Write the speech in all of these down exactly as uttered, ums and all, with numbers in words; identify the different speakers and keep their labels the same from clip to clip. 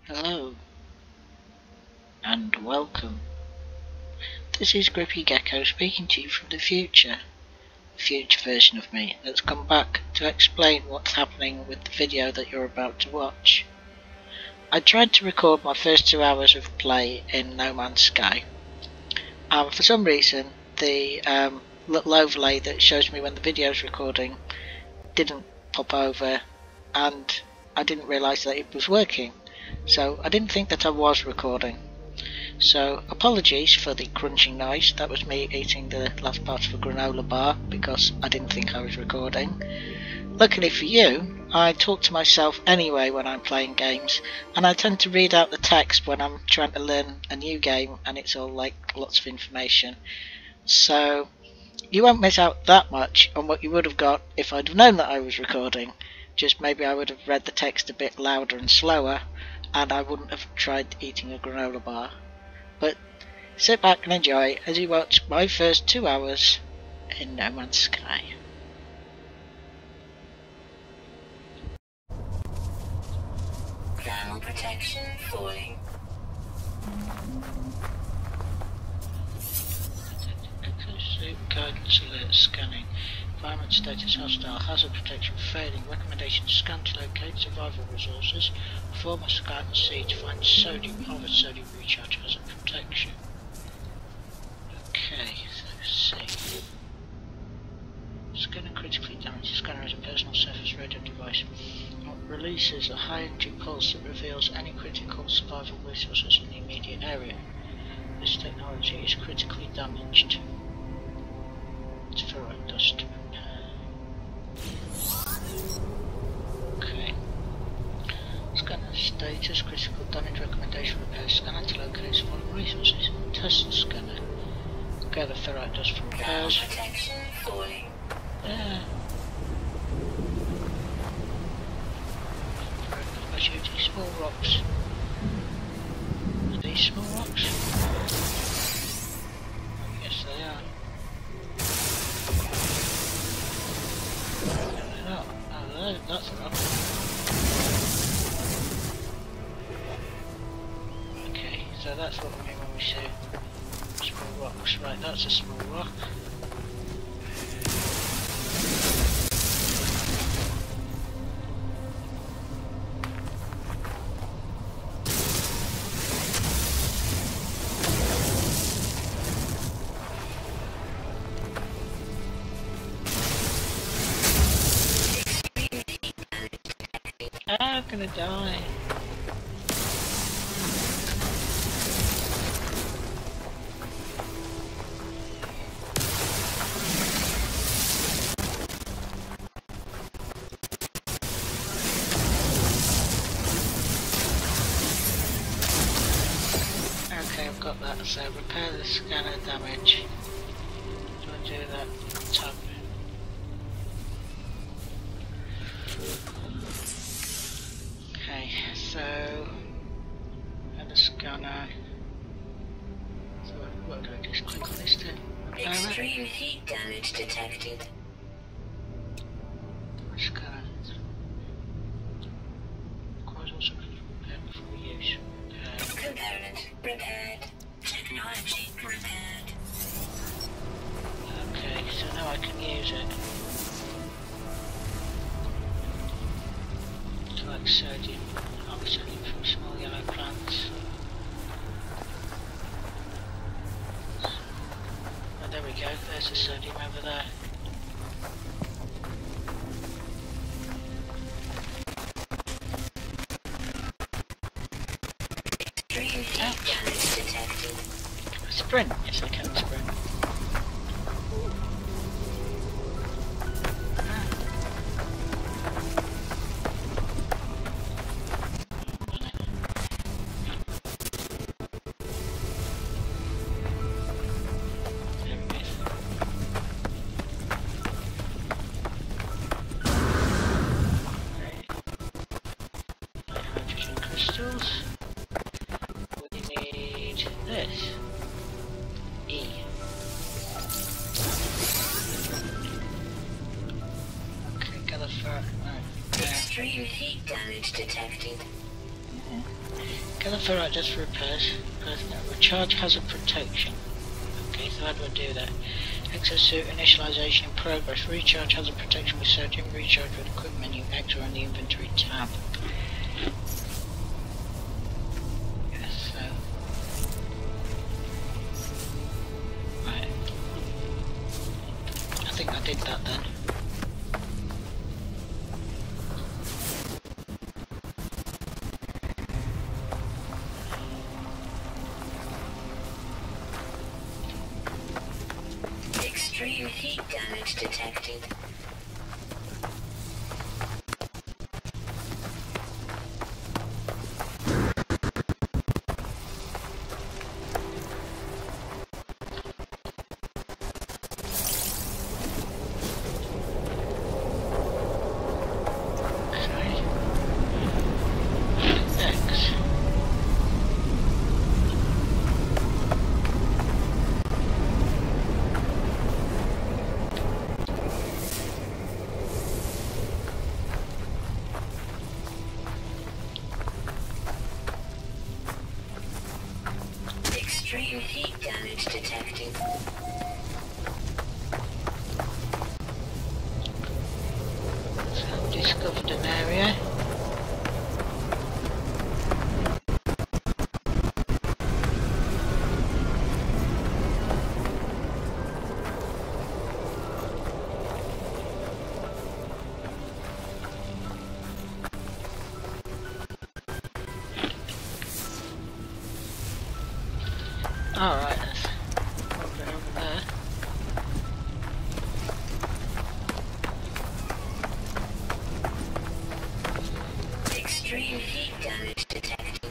Speaker 1: Hello, and welcome. This is Grippy Gecko speaking to you from the future. The future version of me that's come back to explain what's happening with the video that you're about to watch. I tried to record my first two hours of play in No Man's Sky, and for some reason the um, little overlay that shows me when the video's recording didn't pop over, and I didn't realise that it was working. So I didn't think that I was recording. So apologies for the crunching noise. That was me eating the last part of a granola bar because I didn't think I was recording. Luckily for you, I talk to myself anyway when I'm playing games, and I tend to read out the text when I'm trying to learn a new game and it's all like lots of information. So you won't miss out that much on what you would have got if I'd have known that I was recording. Just maybe I would have read the text a bit louder and slower, and I wouldn't have tried eating a granola bar. But sit back and enjoy as you watch my first two hours in No Man's Sky.
Speaker 2: Thermal protection falling.
Speaker 1: Exosuit guidance alert scanning. Environment status hostile. Hazard protection failing. Recommendation scan to locate survival resources. Perform a scan and see to find sodium. Harvard sodium recharge hazard protection. Okay, so see. Scanner critically damaged. The scanner is a personal surface radio device. It releases a high energy pulse that reveals any critical survival resources in the immediate area. This technology is critically damaged. It's ferrite dust. Okay. Scanner status, critical damage recommendation, repair scanner to locate following resources. Test scanner. Gather ferrite dust from repairs.
Speaker 2: Protection falling.
Speaker 1: Yeah. By shooting small rocks. Are these small rocks? Yes, they are. No, they're not. Oh, no, that's a rock. Okay, so that's what we mean when we say small rocks. Right, that's a small rock. I'm gonna die. Okay, I've got that. So repair the scanner damage. Do I do that tab? Okay, so and the scanner. So what do I just click on this to repair it?
Speaker 2: Extreme heat damage detected.
Speaker 1: Scanner. Requires also repair before use. Uh,
Speaker 2: Component repaired. Technology repaired.
Speaker 1: okay, so now I can use it. Like sodium, harvest sodium from small yellow plants. Oh, there we go, there's the sodium over there.
Speaker 2: Extreme heat damage detected.
Speaker 1: Sprint, yes I can sprint. Crystals. We need this. E. Okay, gather for no.
Speaker 2: Extreme heat damage detected.
Speaker 1: Gather ferrite just for repairs. Recharge hazard protection. Okay, so how do I do that? Exosuit initialization in progress. Recharge hazard protection with searching recharge with the quick menu X or on the inventory tab. Yes, so. Right. I think I did that then.
Speaker 2: Extreme heat damage detected. Extreme heat damage detected.
Speaker 1: So I've discovered an area. Alright, let's move it over there.
Speaker 2: Extreme heat damage detected.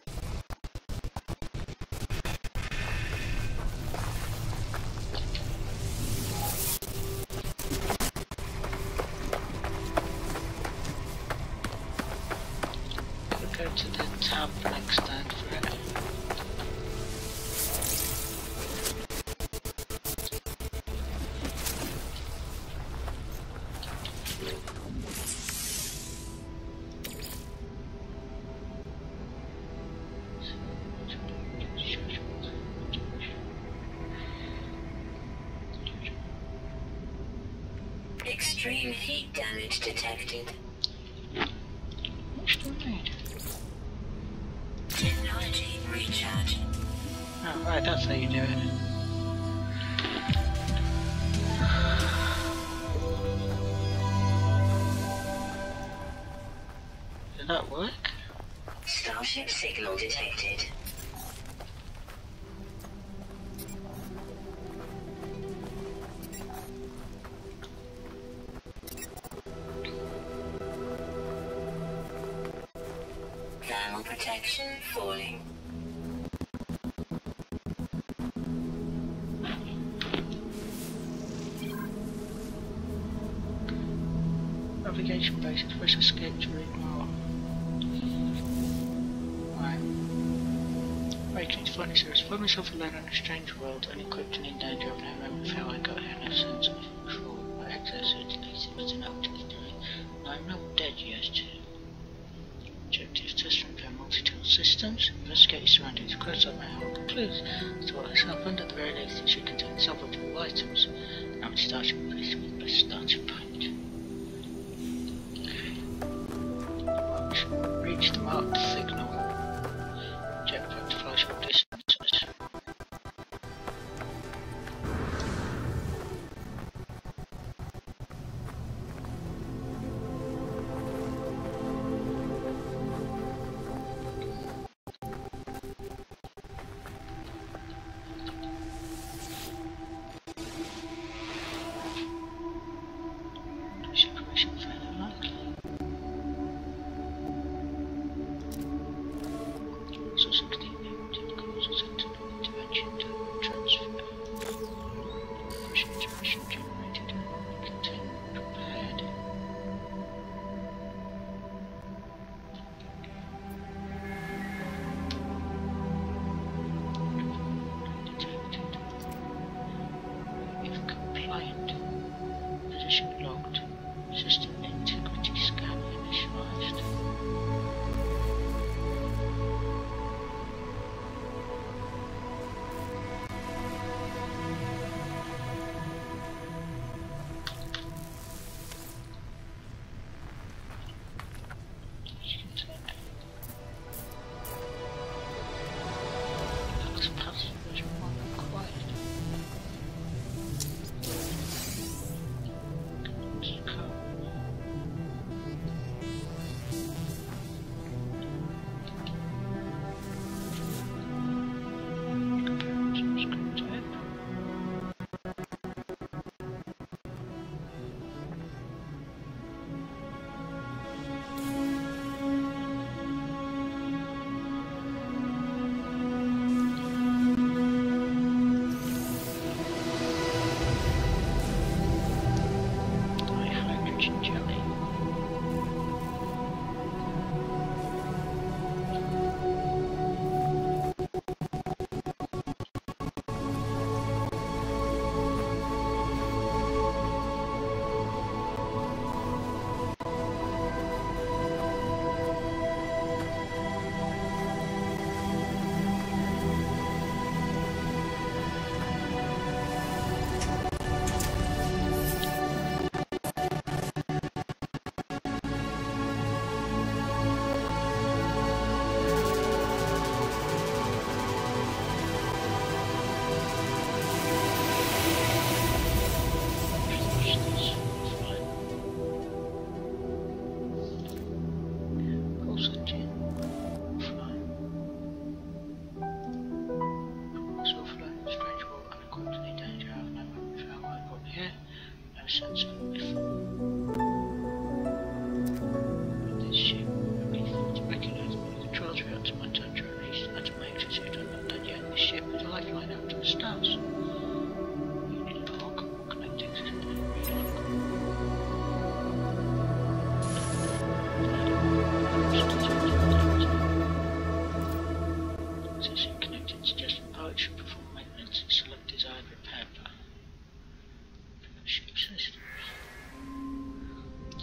Speaker 1: We'll go to the tab next time for it.
Speaker 2: Extreme heat damage detected.
Speaker 1: What do I need?
Speaker 2: Technology recharge.
Speaker 1: Oh, right, that's how you do it. Did that work?
Speaker 2: Starship signal detected. Thermal protection falling.
Speaker 1: Navigation base, express escape to read more. Right. Awakening to find yourself. Find myself alone in a strange world, unequipped and in danger of no memory of how I got here, no sense of control. My exosuit leads him to know what he's doing. I'm not dead yet. Objective test and repair multi-tool systems. Investigate your surroundings. Close up may hold clues as to what has happened. At the very least, it should contain salvageable items. Now it's starting place with the best starting point. Watch. Reach the marked signal. Jetpack to fly short distances.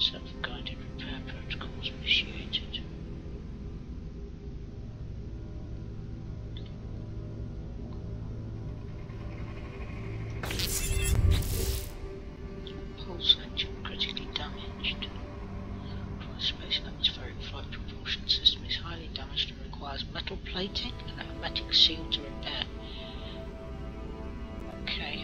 Speaker 1: Self-guided repair protocols initiated. Pulse engine critically damaged. The space and atmospheric flight propulsion system is highly damaged and requires metal plating and a hermetic seal to repair. Okay.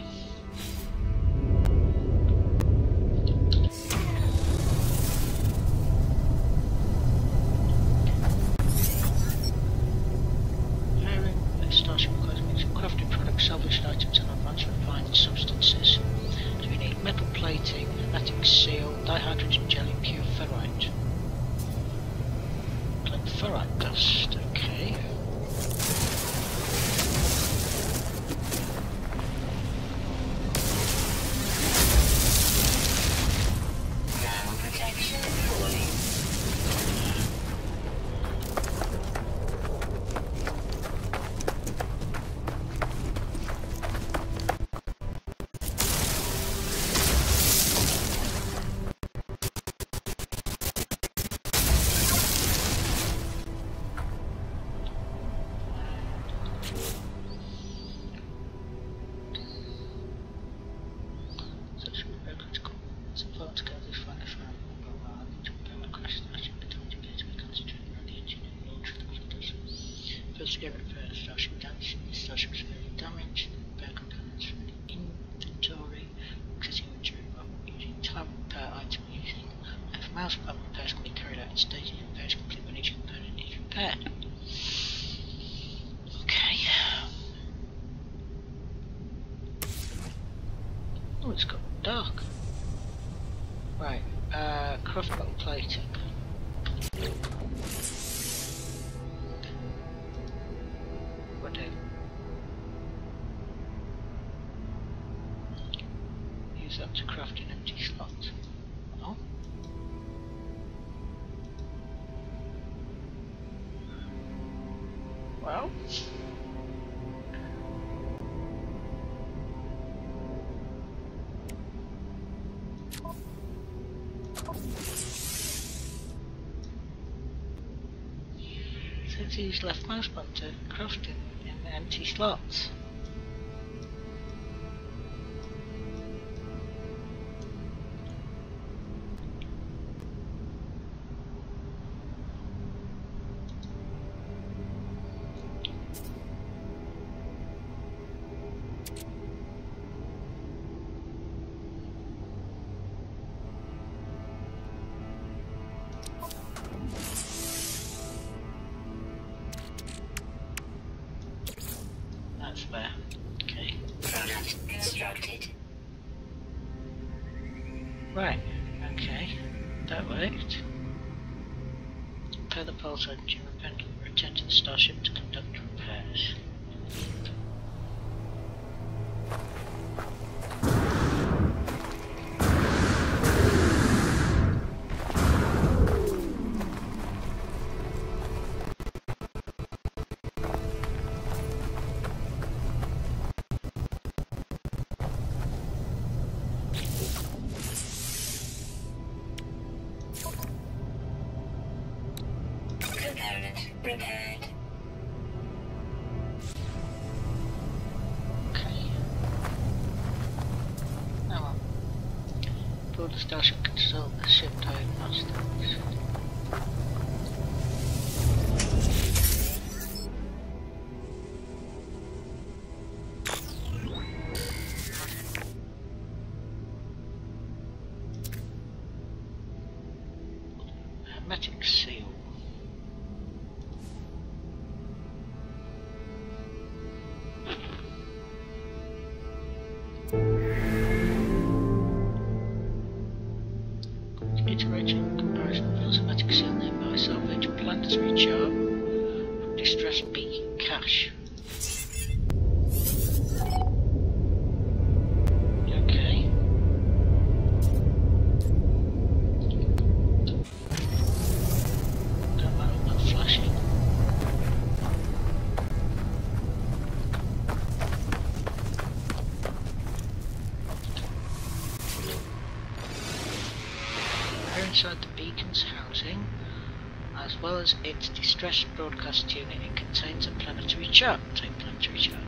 Speaker 1: Starship requires a mix of crafted products, salvaged items and advanced refined substances. So we need metal plating, hermetic seal, dihydrogen jelly, pure ferrite. Like ferrite dust, okay.
Speaker 2: Ground protection falling.
Speaker 1: First to get repaired, starship damage. The starship is severely damaged. Repair components from the inventory. Access inventory using time repair item using F mouse button repairs can be carried out in stages. Repairs complete when each component is repaired. Okay. Oh, it's got dark. Right, uh, craft metal plating. What do? Use that to craft an empty slot. Oh. Well. Since use left mouse button to craft it in empty slots. That's there. Okay.
Speaker 2: Product constructed.
Speaker 1: Right. Okay. That worked. Repair the pulse engine. Return to the starship to conduct repairs.
Speaker 2: Component repaired.
Speaker 1: Okay. Now on. Board the starship, consult the ship diagnostics. Hermetic seal. Iterating comparison reveals hermetic seal nearby salvage planetary charm from distressed beacon cache. Okay. Don't like all that flashing. inside the beacon's housing, as well as its distress broadcast unit, it contains a planetary chart. Take planetary chart.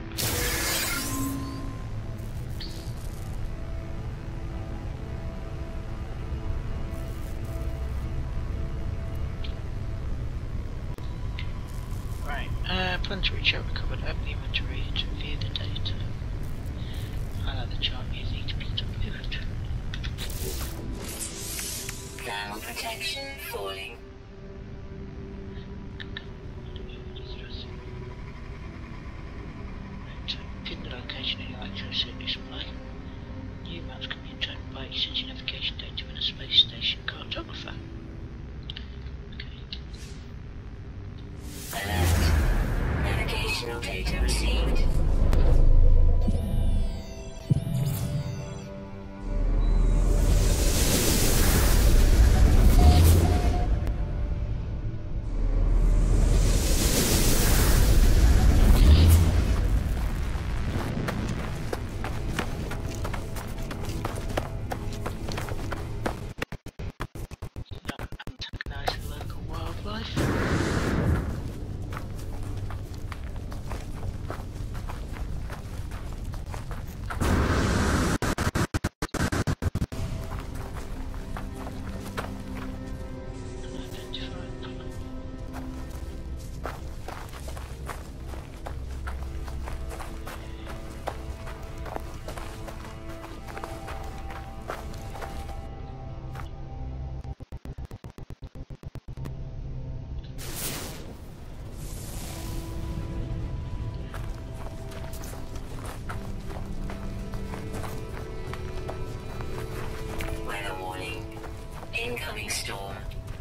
Speaker 1: Right, uh, planetary chart recovered. Open the inventory to view the data. Highlight the chart using each plot moved.
Speaker 2: Thermal protection falling.
Speaker 1: Pin the location in your accuracy display. New maps can be obtained by exchanging navigation data with a space station cartographer. Okay.
Speaker 2: Alert. Navigational data received.
Speaker 1: Antagonise the local wildlife.
Speaker 2: Weather warning. Incoming storm.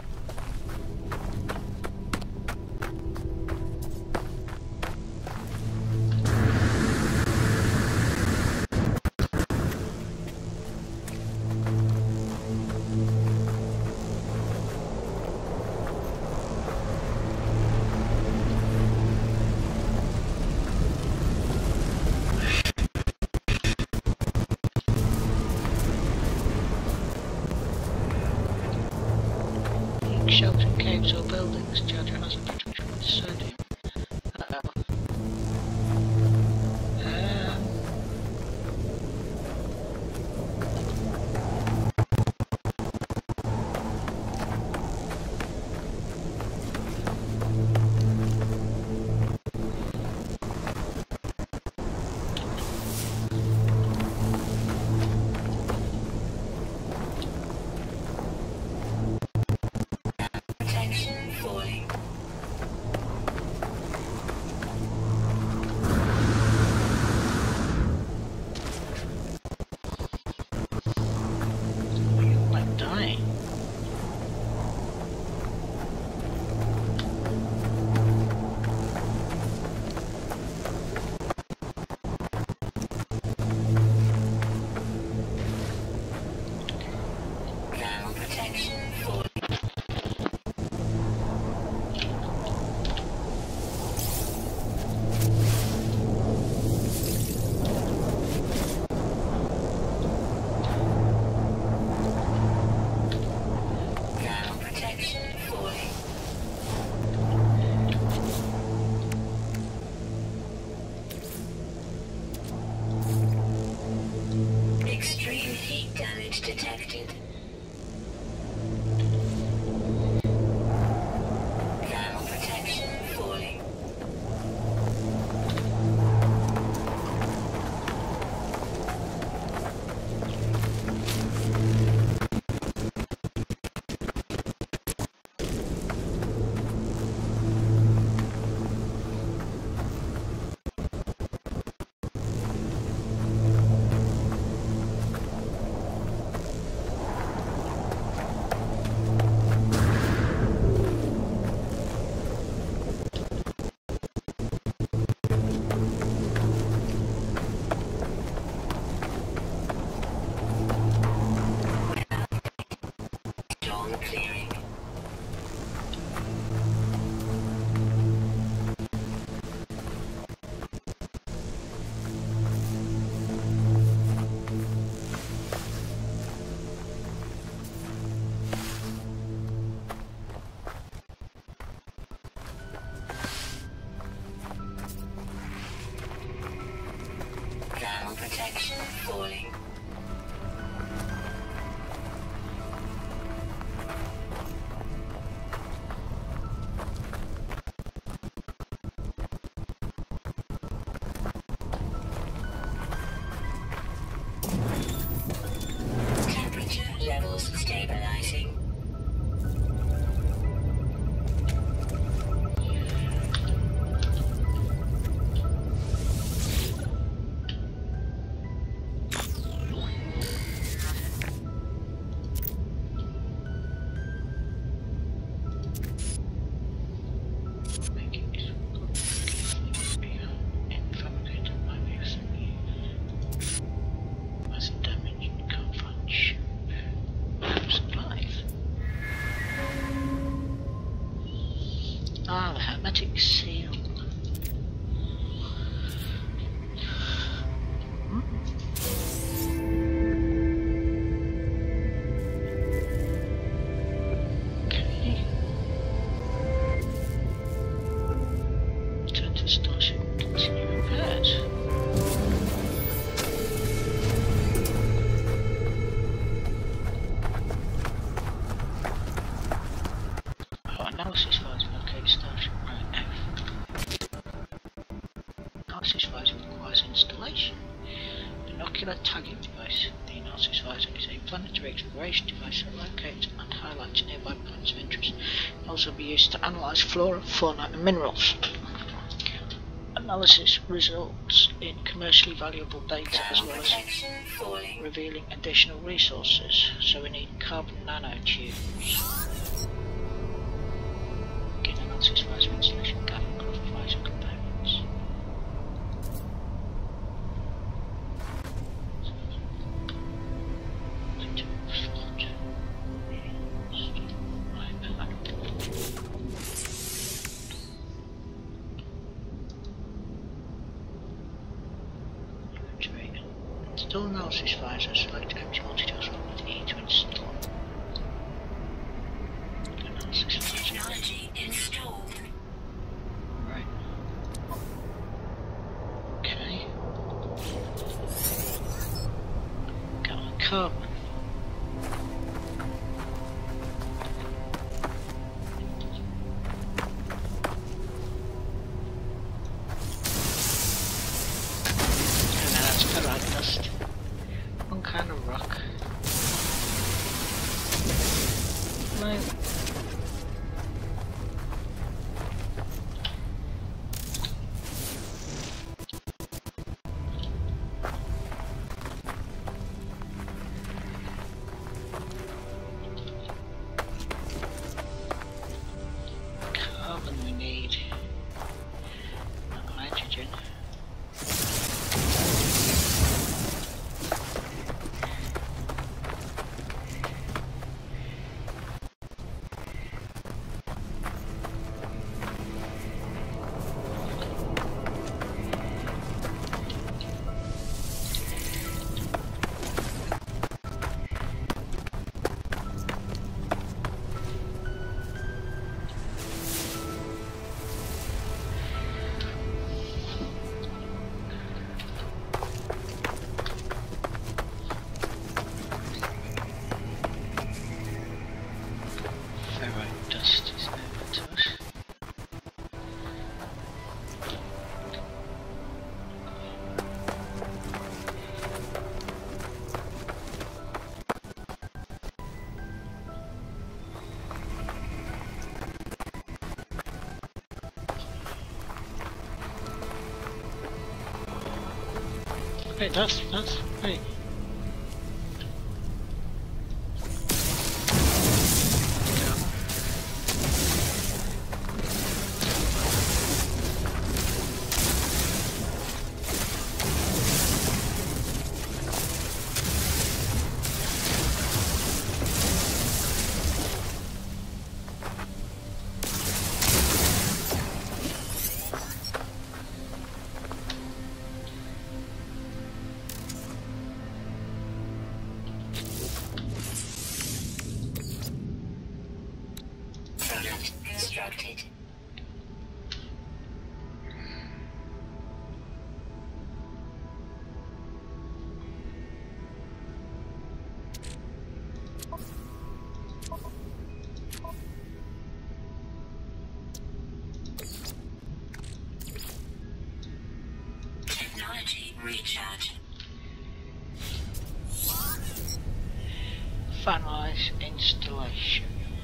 Speaker 1: Shelves and caves or buildings. Charger has a protection with sodium. Uh-oh. Um,
Speaker 2: Protection falling. protection falling. Temperature levels stabilizing.
Speaker 1: Ah, the hermetic seal. Hmm. Okay. Turn to starship and continue repairs. Oh, analysis files locate starship right F. Analysis visor requires installation. Binocular tagging device. The analysis visor is a planetary exploration device that locates and highlights nearby planets of interest. It can also be used to analyse flora, fauna and minerals. Analysis results in commercially valuable data as well as revealing additional resources. So we need carbon nanotubes. Again, analysis visor installation, carbon cloth visor components. Install analysis visor, select empty multitask what we need to install. Analysis visor.
Speaker 2: Technology installed.
Speaker 1: Right. Okay. Got on carbon. And now that's ferrite dust. One kind of rock. Right. Carbon we need. Not hydrogen. Ferrite dust is over to us. Hey, that's that's great.
Speaker 2: Product constructed. Recharge.
Speaker 1: Finalize installation.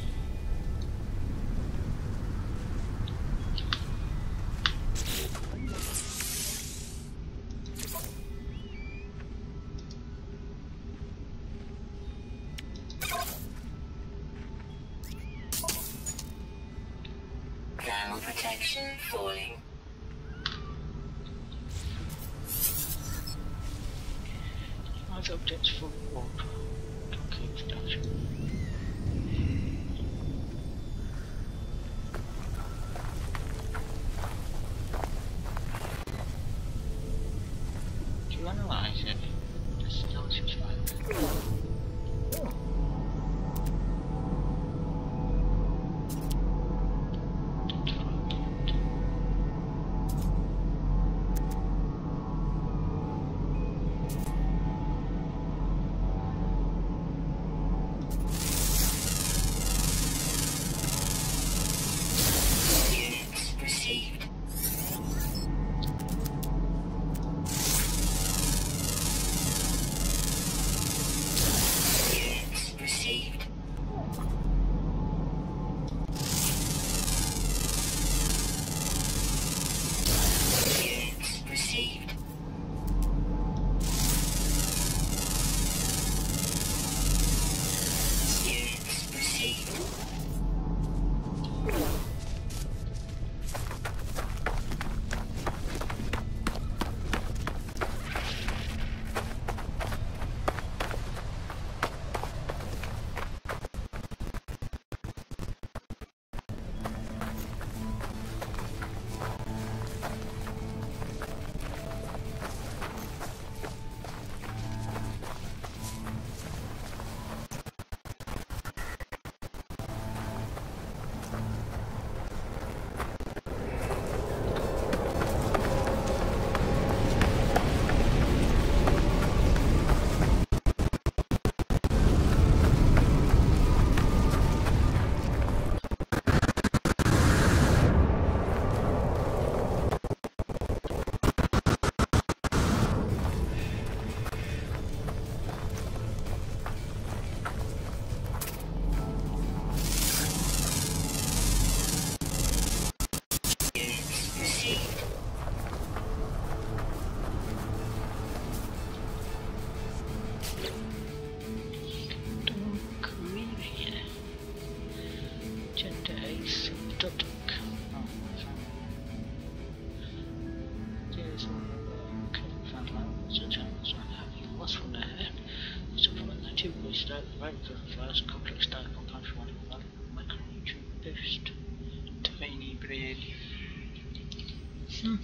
Speaker 2: Thermal protection falling.
Speaker 1: Large objects full of water. Concrete statue. Do you analyse it? This analysis file. First complex diet compound for one micronutrient boost. Tiny bread. Hmm.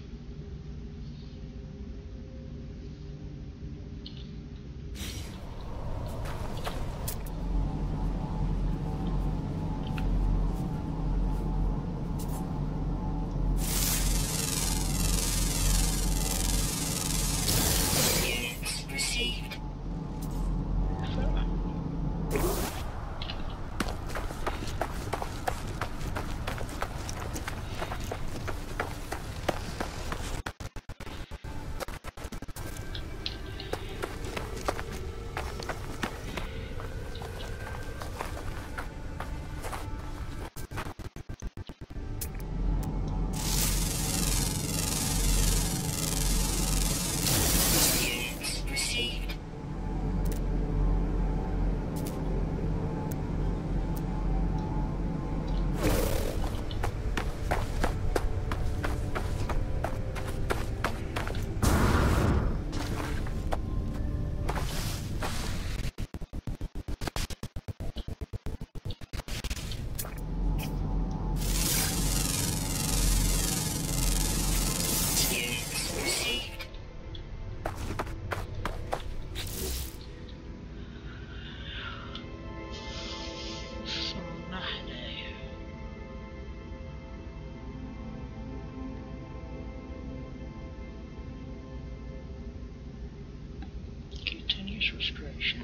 Speaker 1: Respiration.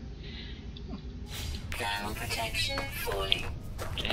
Speaker 2: Thermal protection falling.
Speaker 1: Okay.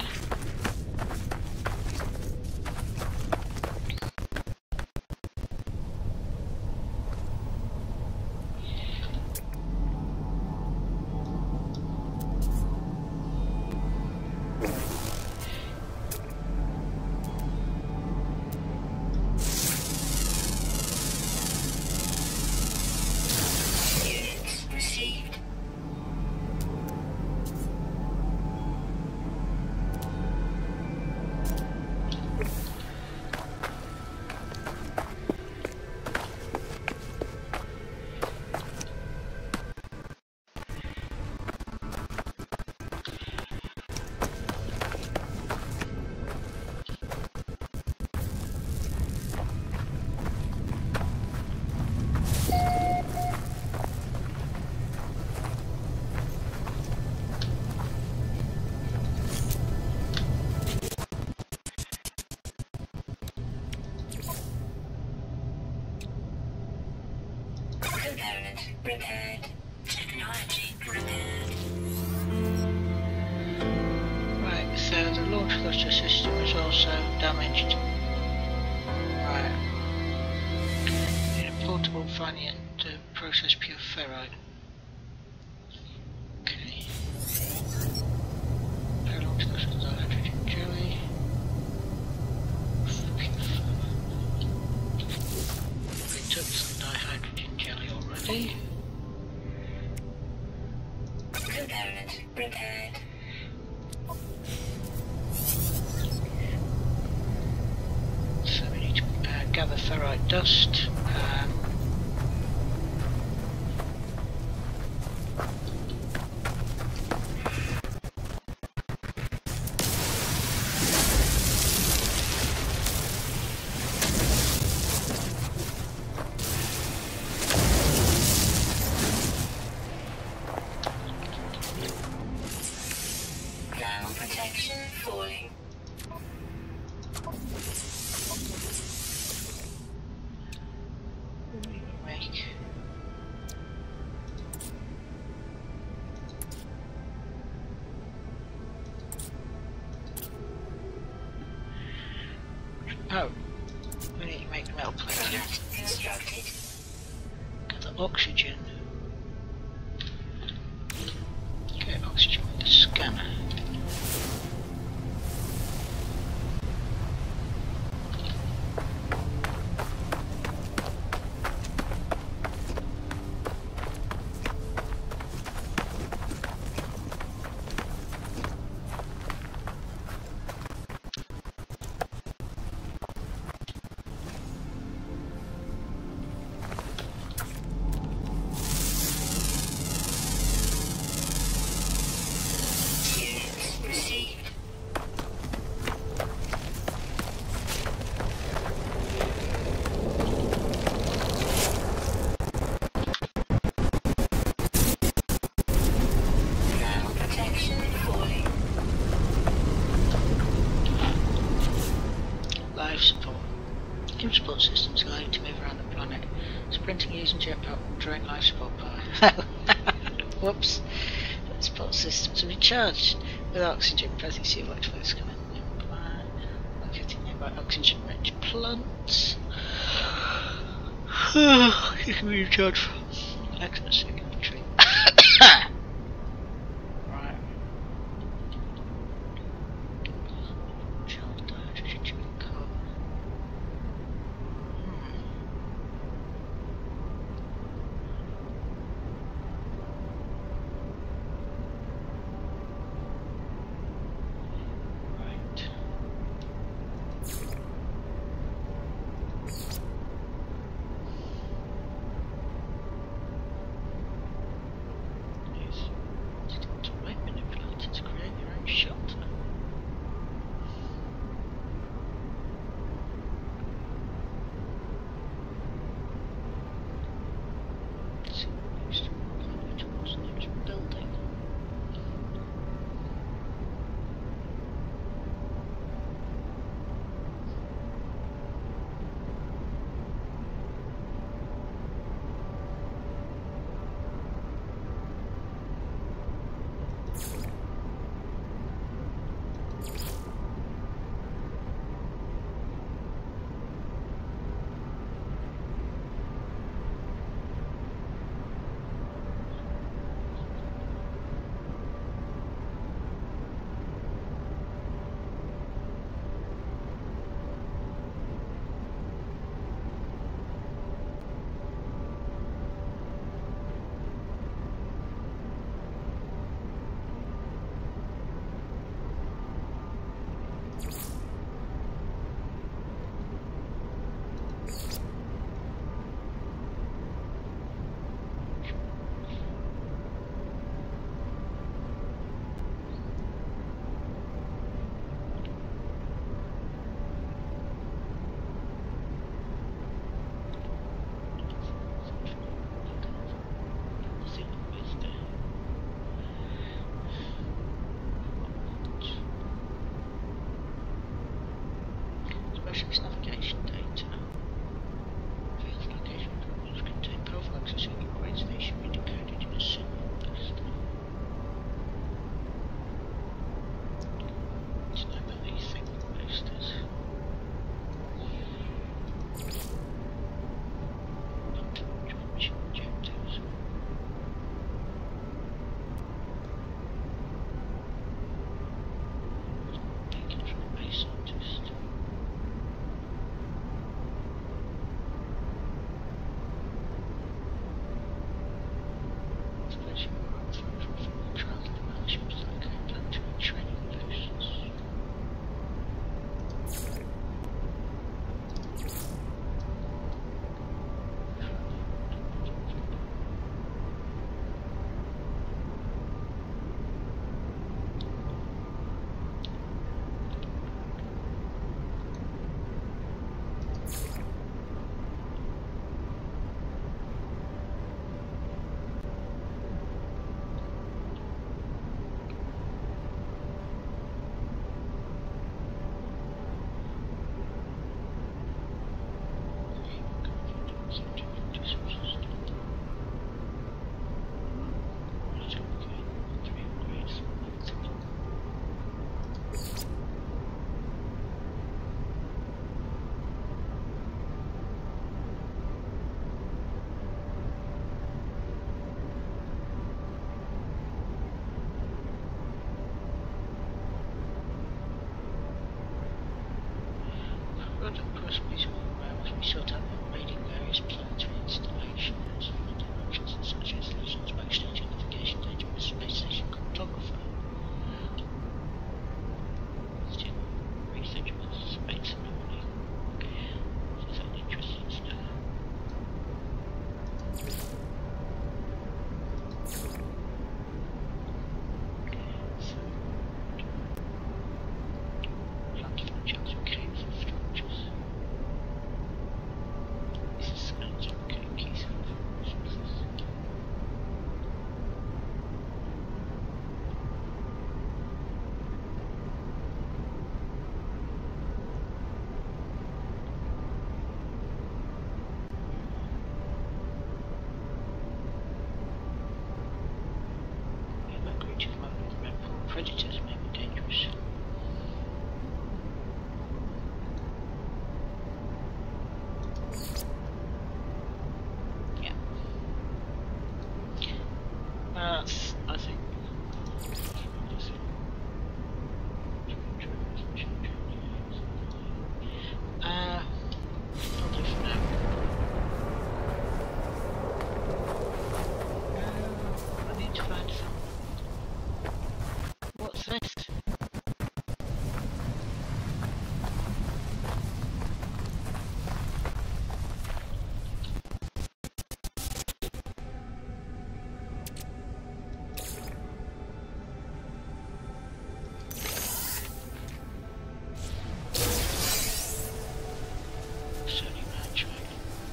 Speaker 2: Component repaired. Technology repaired.
Speaker 1: Right, so the launch thruster system was also damaged. Right. Need a portable fanion to process pure ferrite. Okay. Power launch thrusters are hydrogen jelly. Picked up some dihydrogen jelly already.
Speaker 2: Component repaired.
Speaker 1: So we need to uh, gather ferrite dust. Um,
Speaker 2: Ground protection falling.
Speaker 1: what do we make? Oh, we need to make the metal plate.
Speaker 2: Product constructed.
Speaker 1: Got the oxygen. Okay, oxygen with the scanner.
Speaker 2: Units received. Ground protection falling.
Speaker 1: Life support. Life support systems allow you to move around the planet. Sprinting using jetpack will drain life support power. Whoops. The support systems will be charged with oxygen. Pressing C electric flows come in implant. Locating nearby oxygen rich plants. You can be charged from excellent circuitry. Right. Charged hydrogen jelly core. Hmm. Right. Yes. To make manipulators create your own shelter. See what needs to move towards the next building. Specialist navigation data. Field location problems contain profile access. Product possibilities must be sought out when rating various plans for installation and funding options such as solutions, workstation, navigation, database, space station, cartographer. Research space anomaly. This is an interesting stuff. Predators may be dangerous. Yeah. That's, I think. Uh, I'll do for now. Uh, I need to find some. What's this? Sony match, right?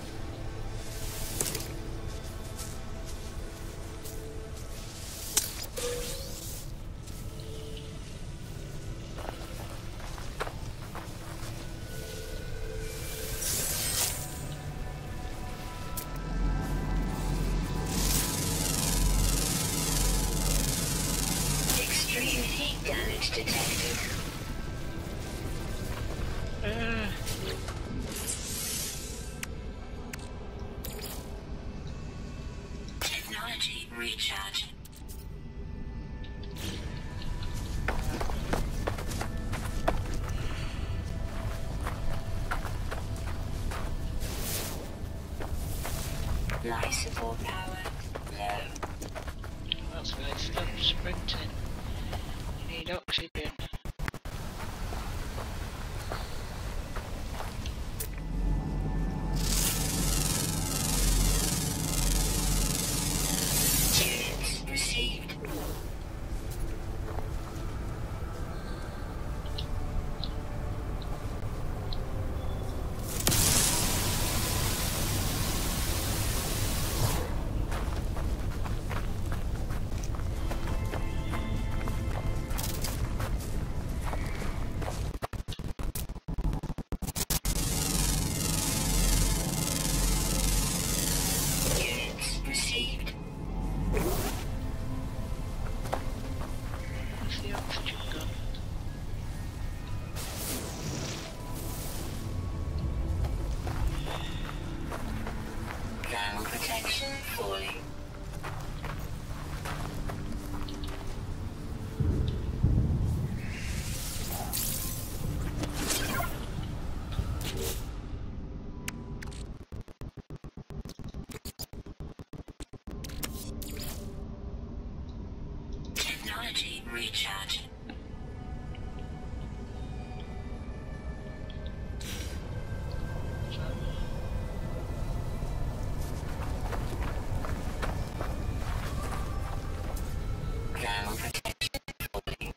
Speaker 2: Extreme heat damage detected.
Speaker 1: Uh,
Speaker 2: Technology recharge. Life support power low.
Speaker 1: that's why it's stop sprinting. You need oxygen.
Speaker 2: Units received. Units received.
Speaker 1: Where's the oxygen gone?
Speaker 2: Thermal protection falling. Technology recharge. Thermal protection falling.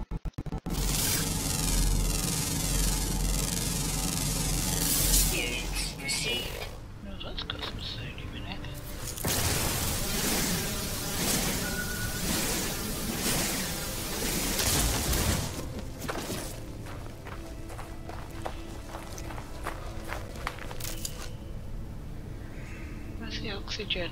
Speaker 2: Units received.
Speaker 1: No, that's got some sodium in it. Where's the oxygen?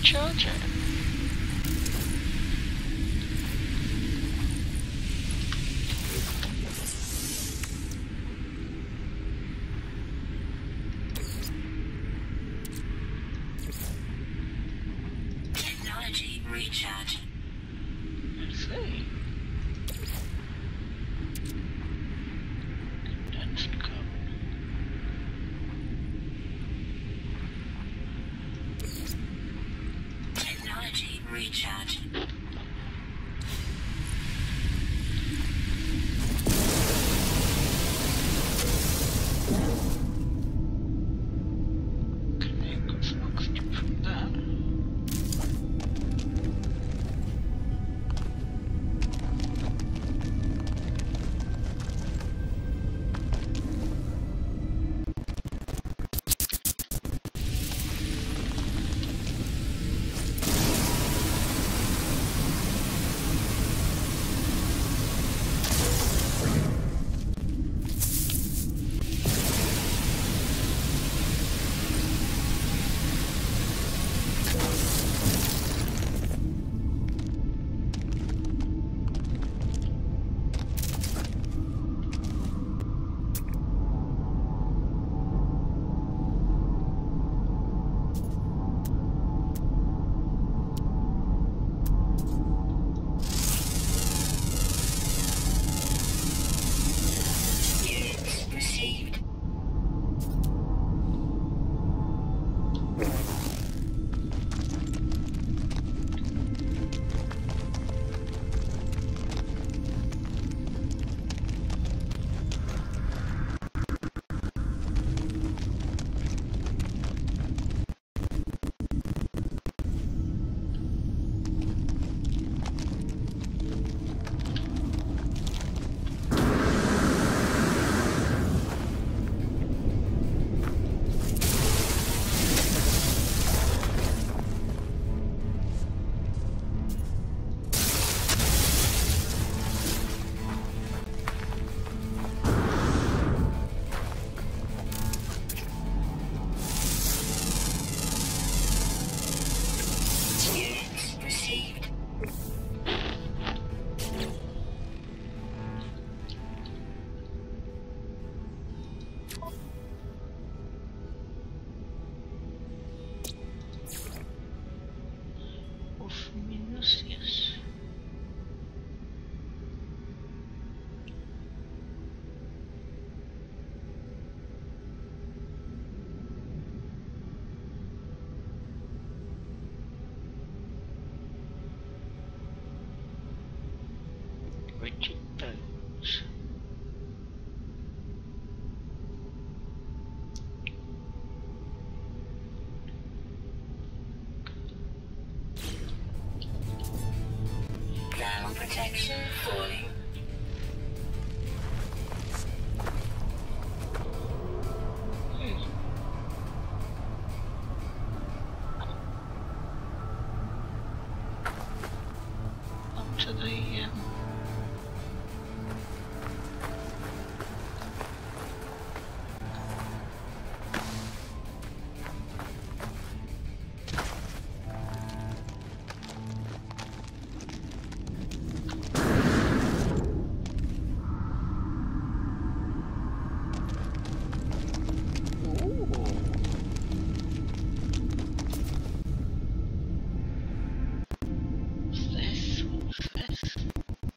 Speaker 1: recharge it?
Speaker 2: Technology recharge.
Speaker 1: Let's see. Condensed carbon.
Speaker 2: Technology recharge.
Speaker 1: Okay, got some oxygen from that.
Speaker 2: Units received. Units received.
Speaker 1: Or from Minucius. Rigid bones.
Speaker 2: Ground protection falling.
Speaker 1: Hmm. Up to the um, what's this? What's this?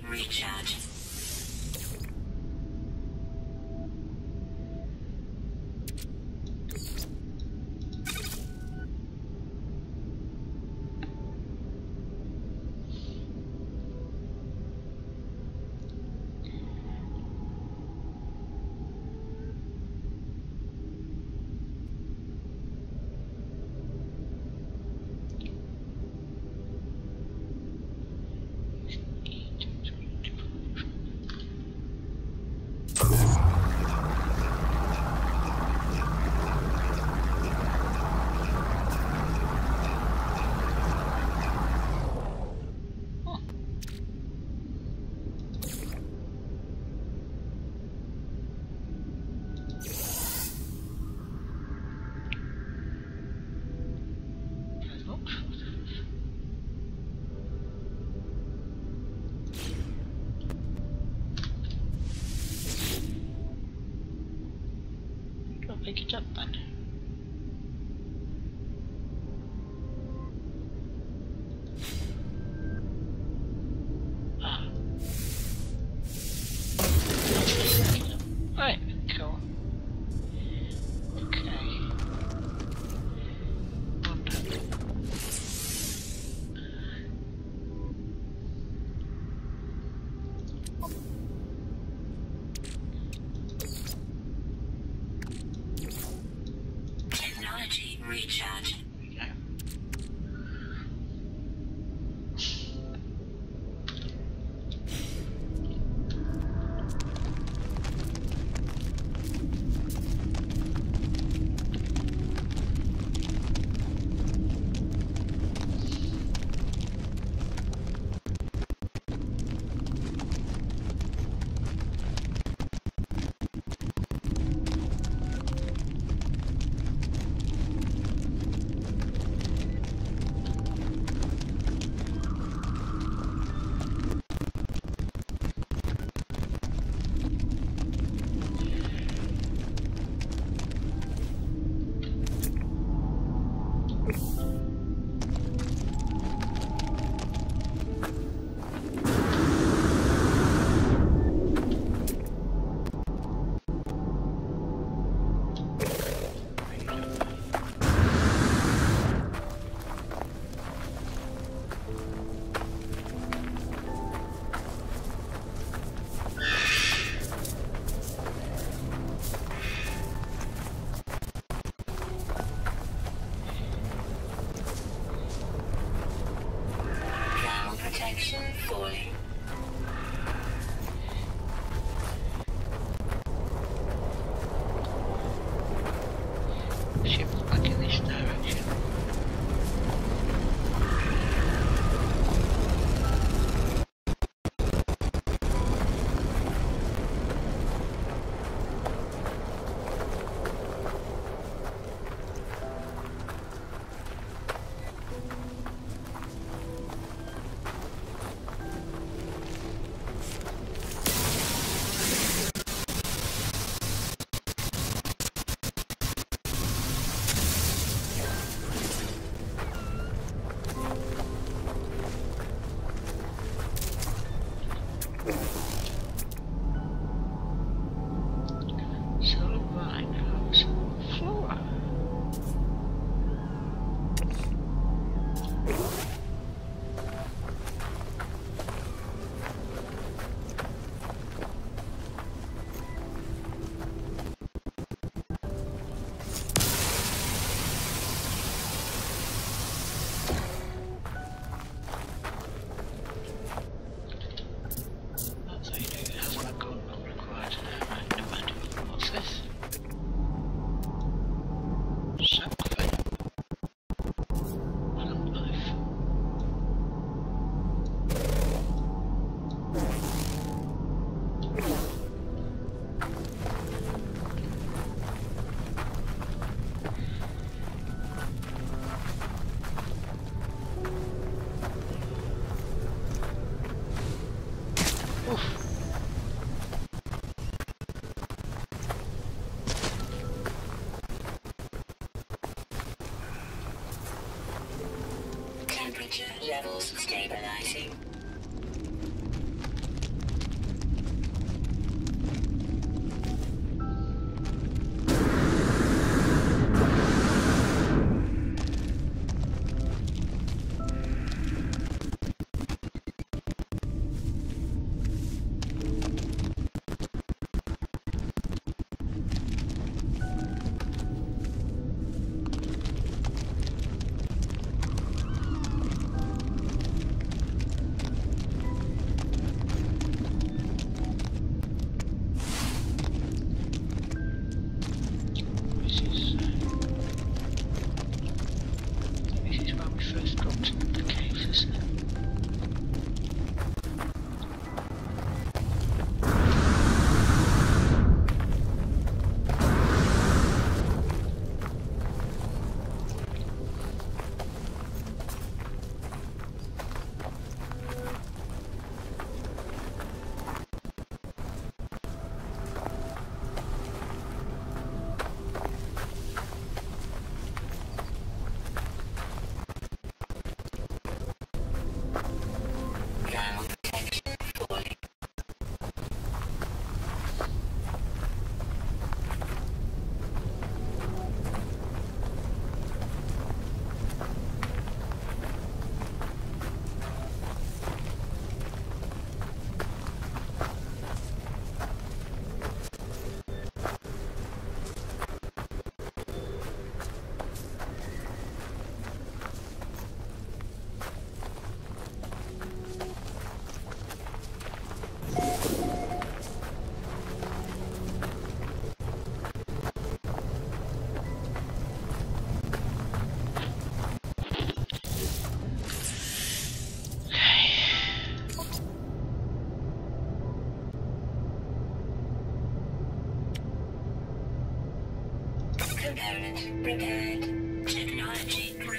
Speaker 2: recharge.
Speaker 1: Pick it up then. Ah. Right, cool. Okay. Wonder.
Speaker 2: Technology recharge.
Speaker 1: There we go.
Speaker 2: Protection falling.
Speaker 1: Ship's back in this direction.
Speaker 2: Temperature levels stabilizing. Component repaired. Technology repaired.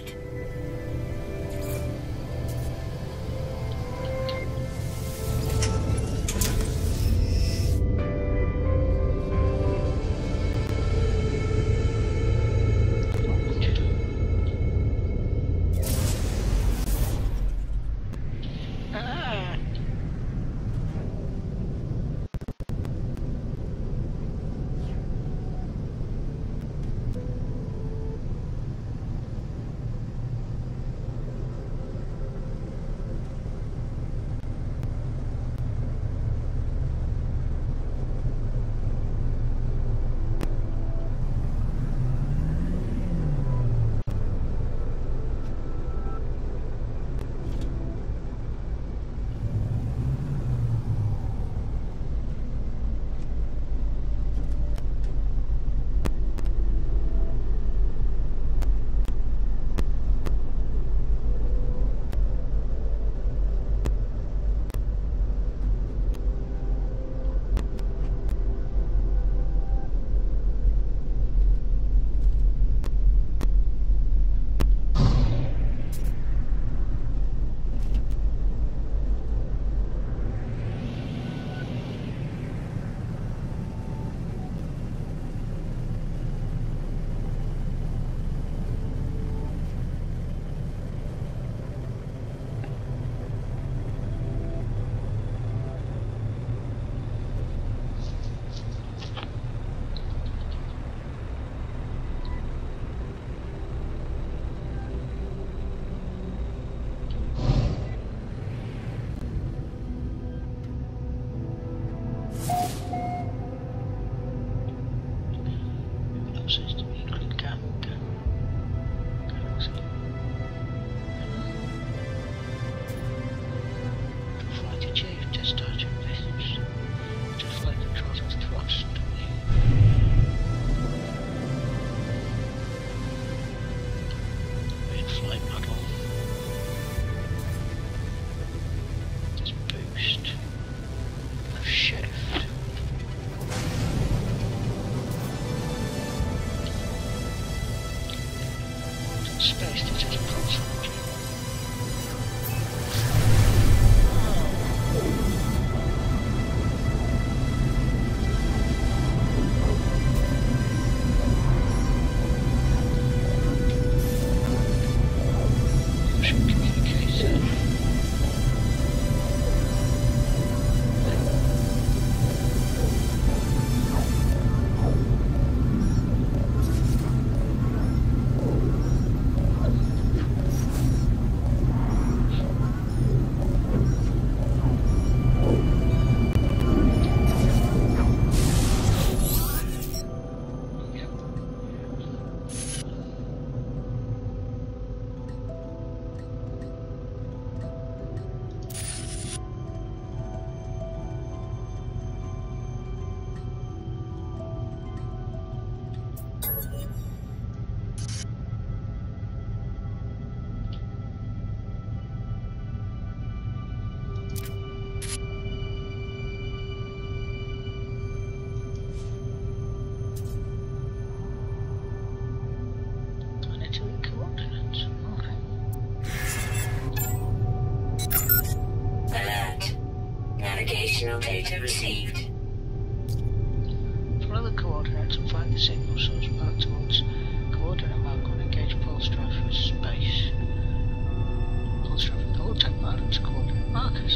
Speaker 1: Space to just concentrate.
Speaker 2: Navigational data received.
Speaker 1: Follow the coordinates and find the signal source back towards coordinate mark on engage pulse drive for space. Pulse drive with auto pilot to coordinate markers.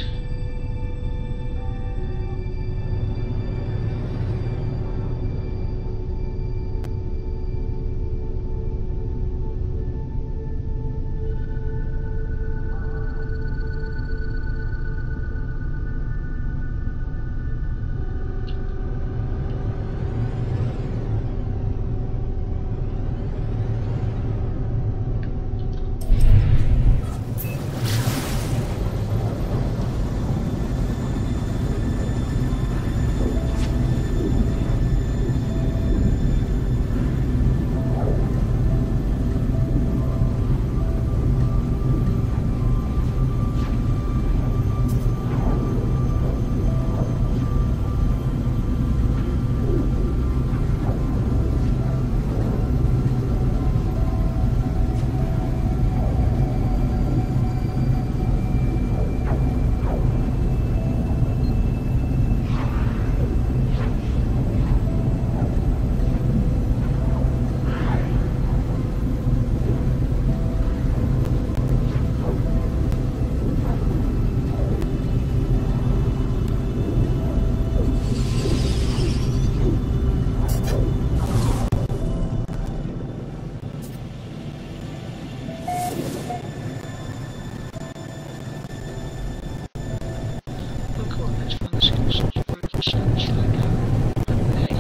Speaker 1: Should I go? Okay.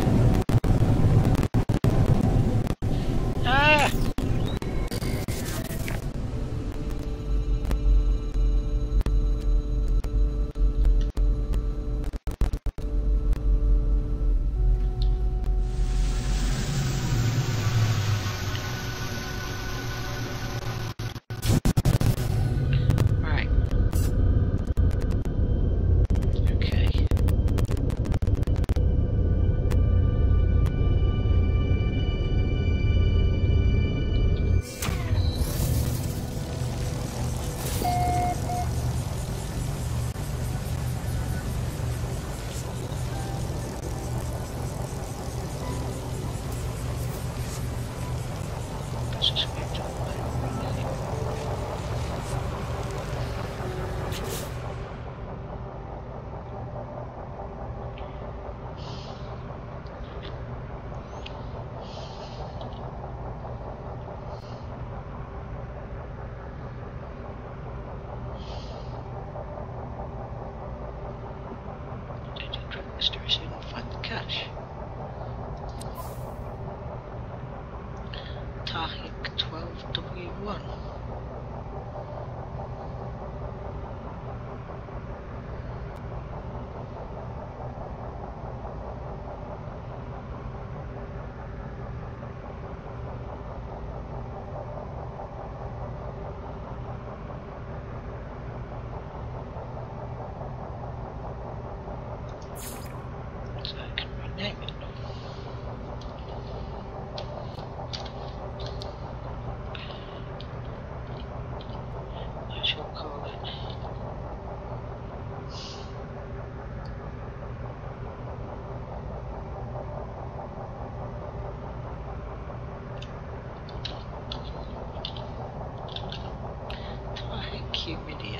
Speaker 1: Ah! Right. Okay. That's a script on my okay. Did you drink this to receive and find the cache? Tahik twelve W one. So I can rename it. I shall call it Tahik Humidia.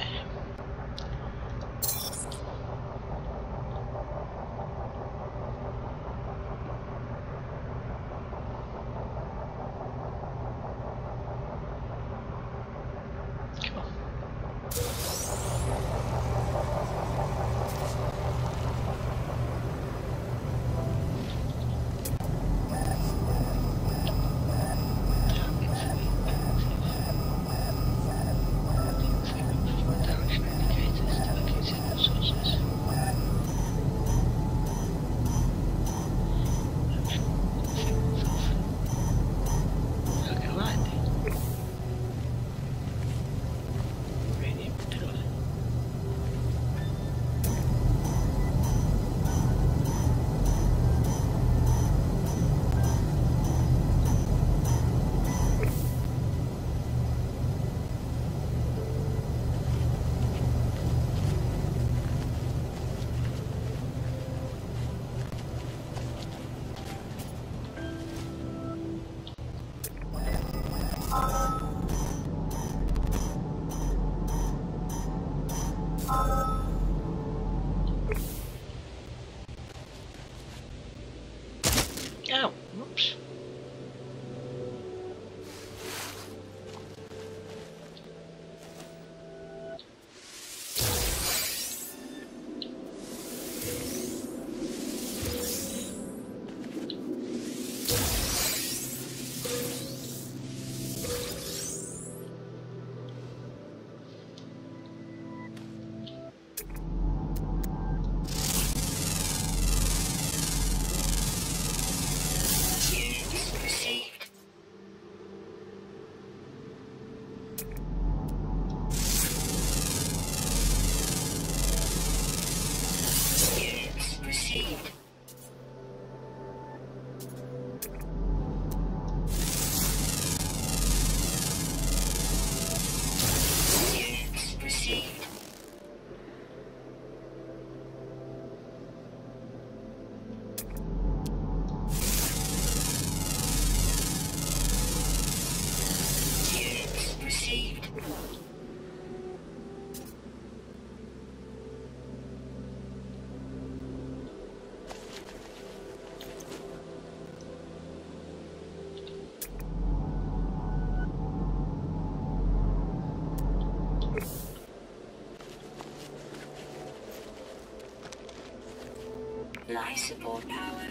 Speaker 1: Oh, whoops.
Speaker 2: Life support power.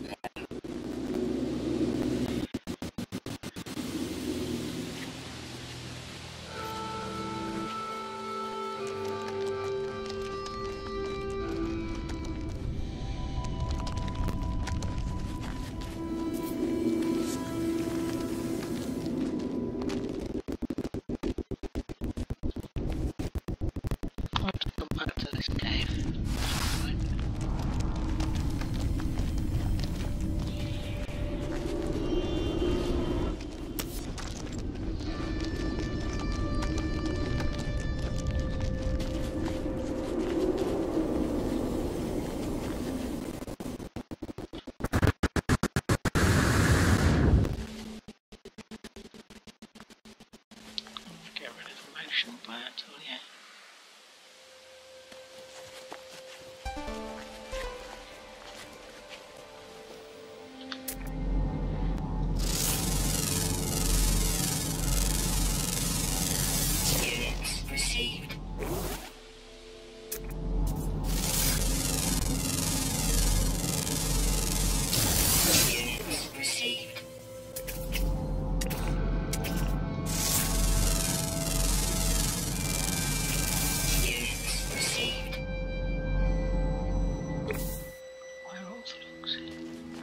Speaker 1: I have to come back to this cave. Right. Get rid of the motion blur tool, yeah.
Speaker 2: Units received. Units received. Units received.
Speaker 1: Why are all the logs here?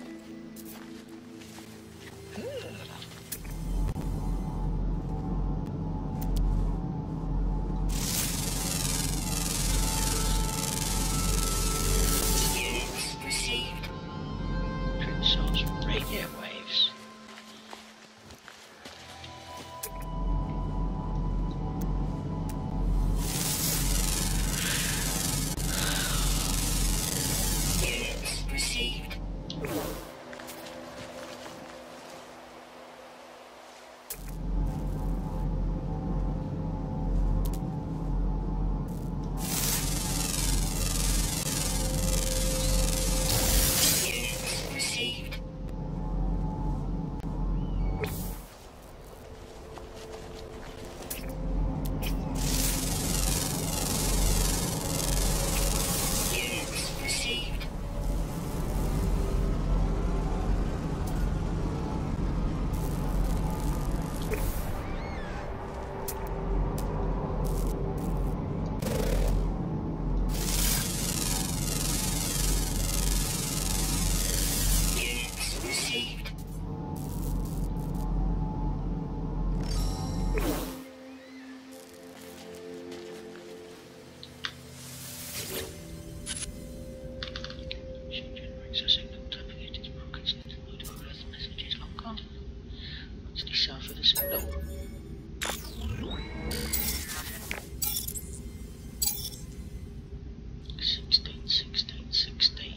Speaker 1: Ugh.
Speaker 2: Units received.
Speaker 1: Trip source radio waves.
Speaker 2: Units received. Units received. Units received. Units received.
Speaker 1: She generates a signal tapping it its pockets and loading Earth messages long gone. Let's decipher the signal. Sixteen, sixteen, sixteen.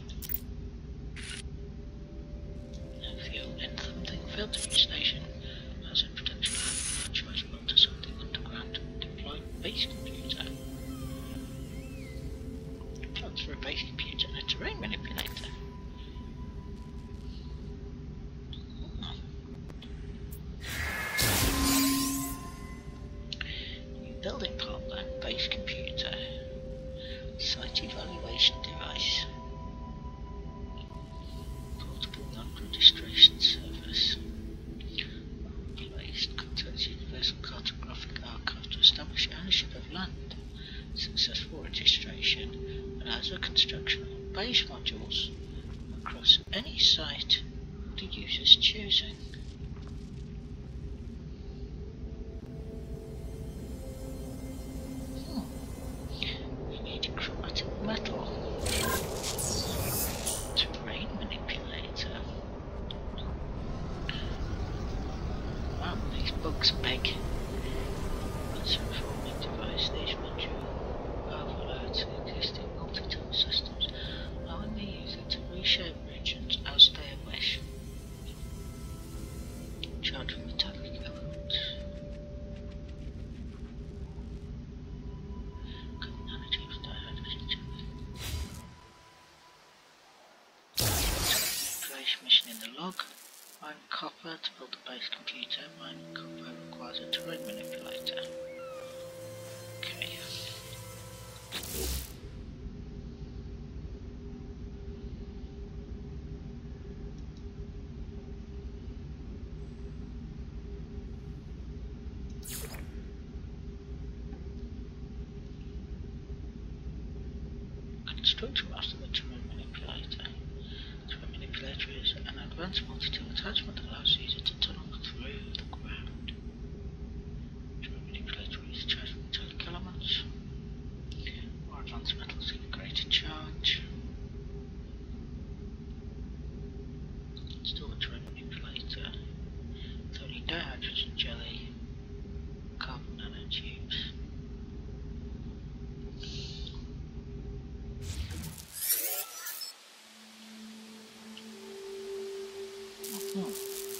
Speaker 1: No fuel in something filtering station. As a protection choice built to something underground. Deploy base computer. Plans for a base computer and a terrain manipulator. New building part plan, base computer. Site evaluation device. Portable non-registration service. Placed contains universal cartographic archive to establish ownership of land. Successful registration allows the construction of base modules across any site of the user's choosing. Hmm. We need chromatic metal. Terrain manipulator. Wow, these books are big. That's a reforming device. These module overloads existing multi-tool systems, allowing the user to reshape regions as they wish. Charge metallic elements. Clean energy with dihydrogen jelly. Creation mission in the log. Mine copper to build a base computer. Mine copper requires a terrain manipulator. Okay. structure master of the terrain manipulator. Terrain manipulator is an advanced multi-tool attachment that allows the user to tunnel through the ground. Terrain manipulator is charged with metallic elements. More advanced metals give greater charge. Install the terrain manipulator. thirty dihydrogen jelly, carbon nanotubes. Mm-hmm.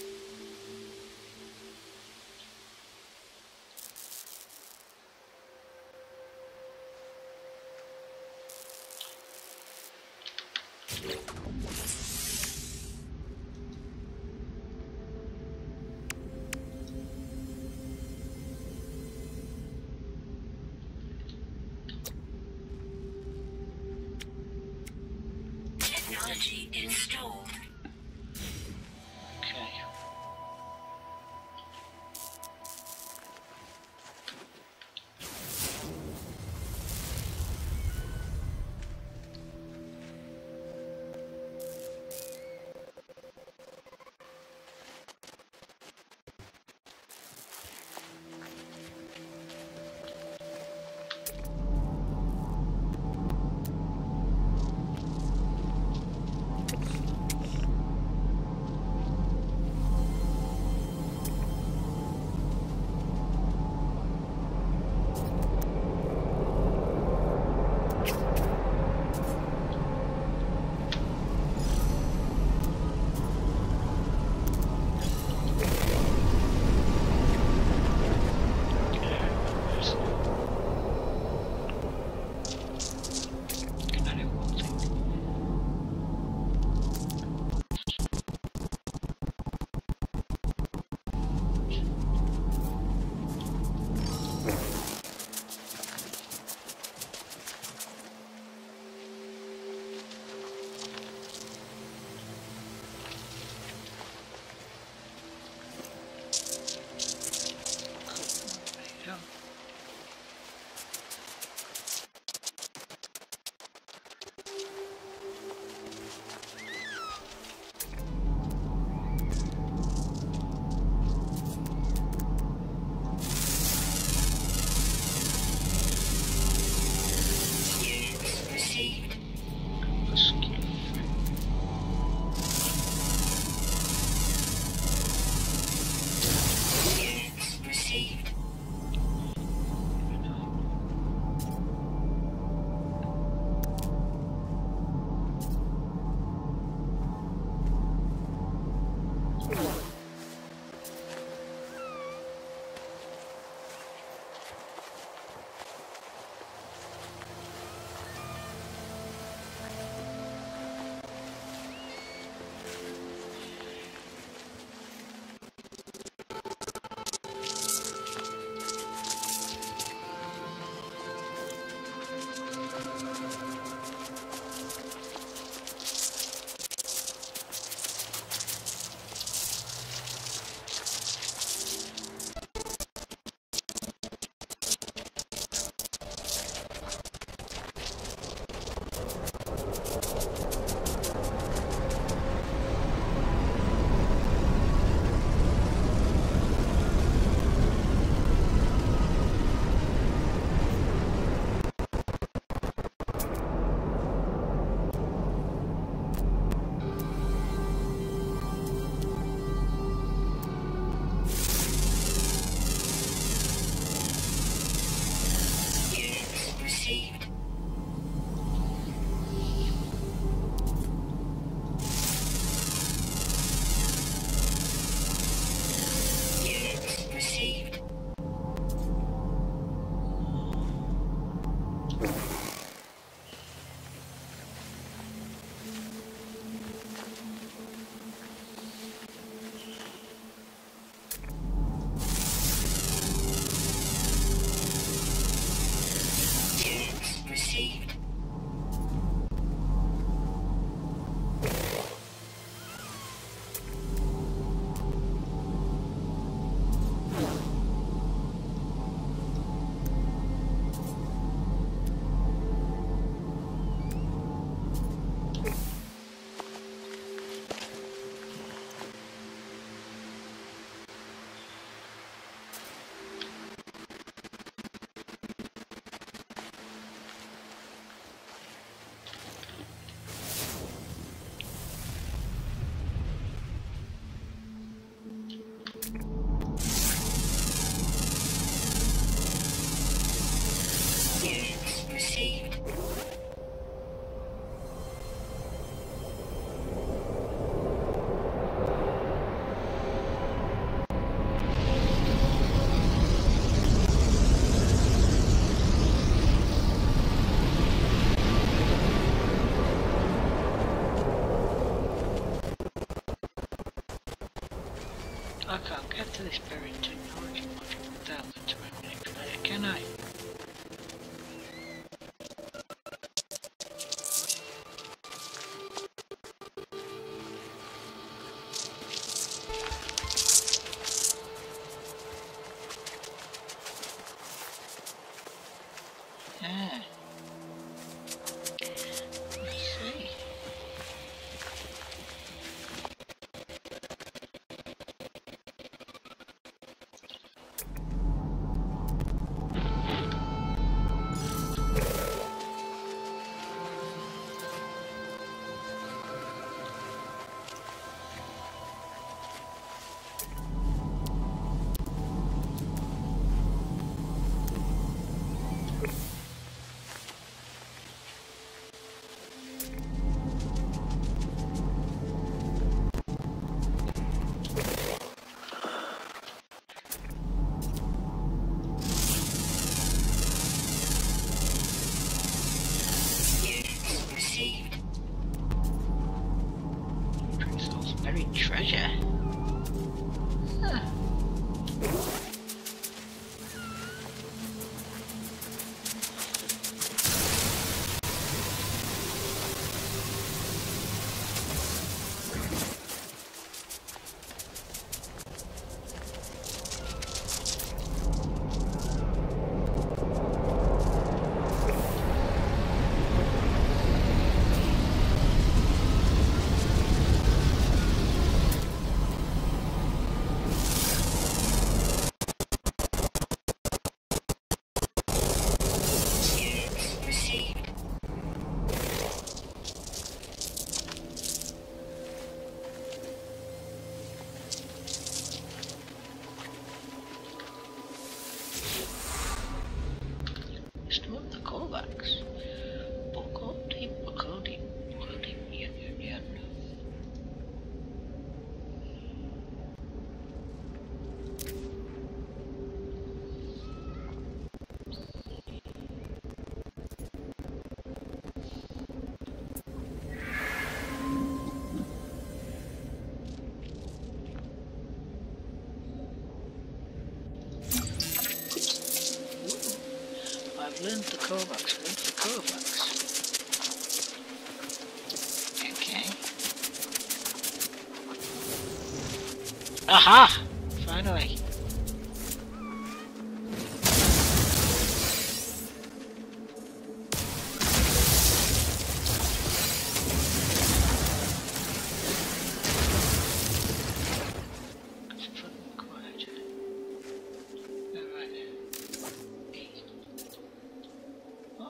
Speaker 2: Technology installed.
Speaker 1: Okay. enter this buried technology module without the time manipulator, can I? Ah. I see. Buried treasure. Huh. Store the callbacks. Buckle-deep, buckle-deep, buckle-deep, yun, yun, yun. I've learned the callbacks, learned the callbacks. Okay. Aha! Finally. It's fucking quiet. Alright. What?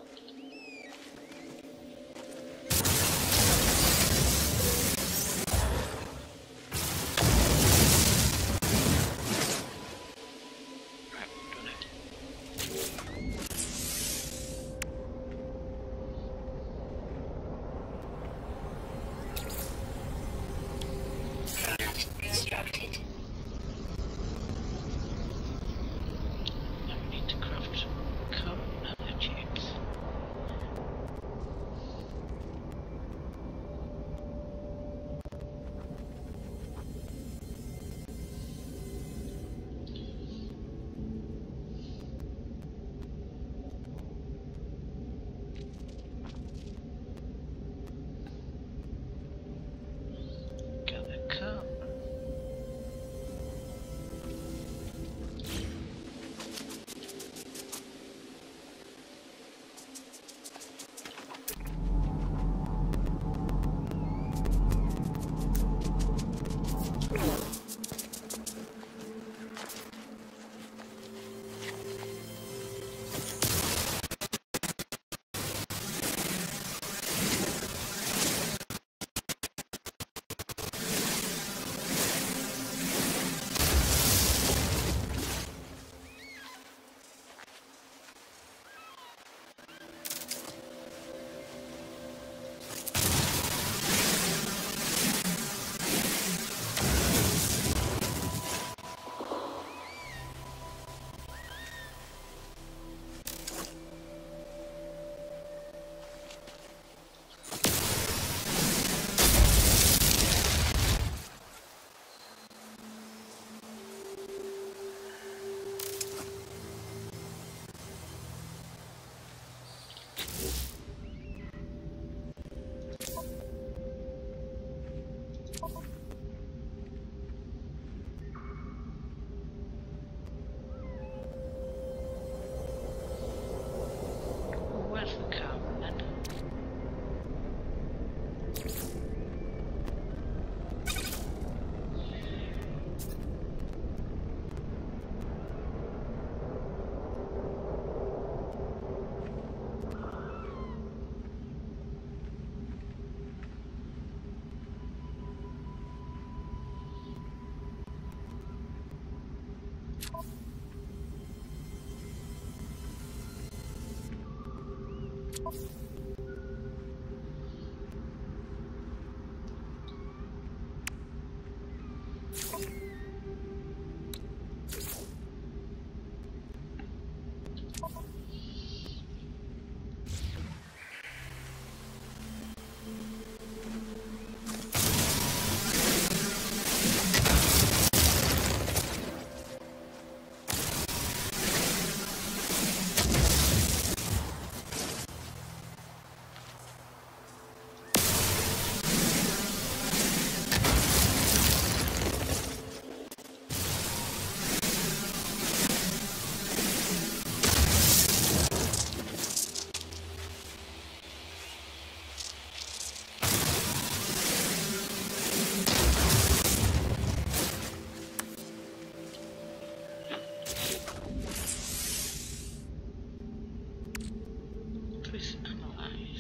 Speaker 1: Please analyze.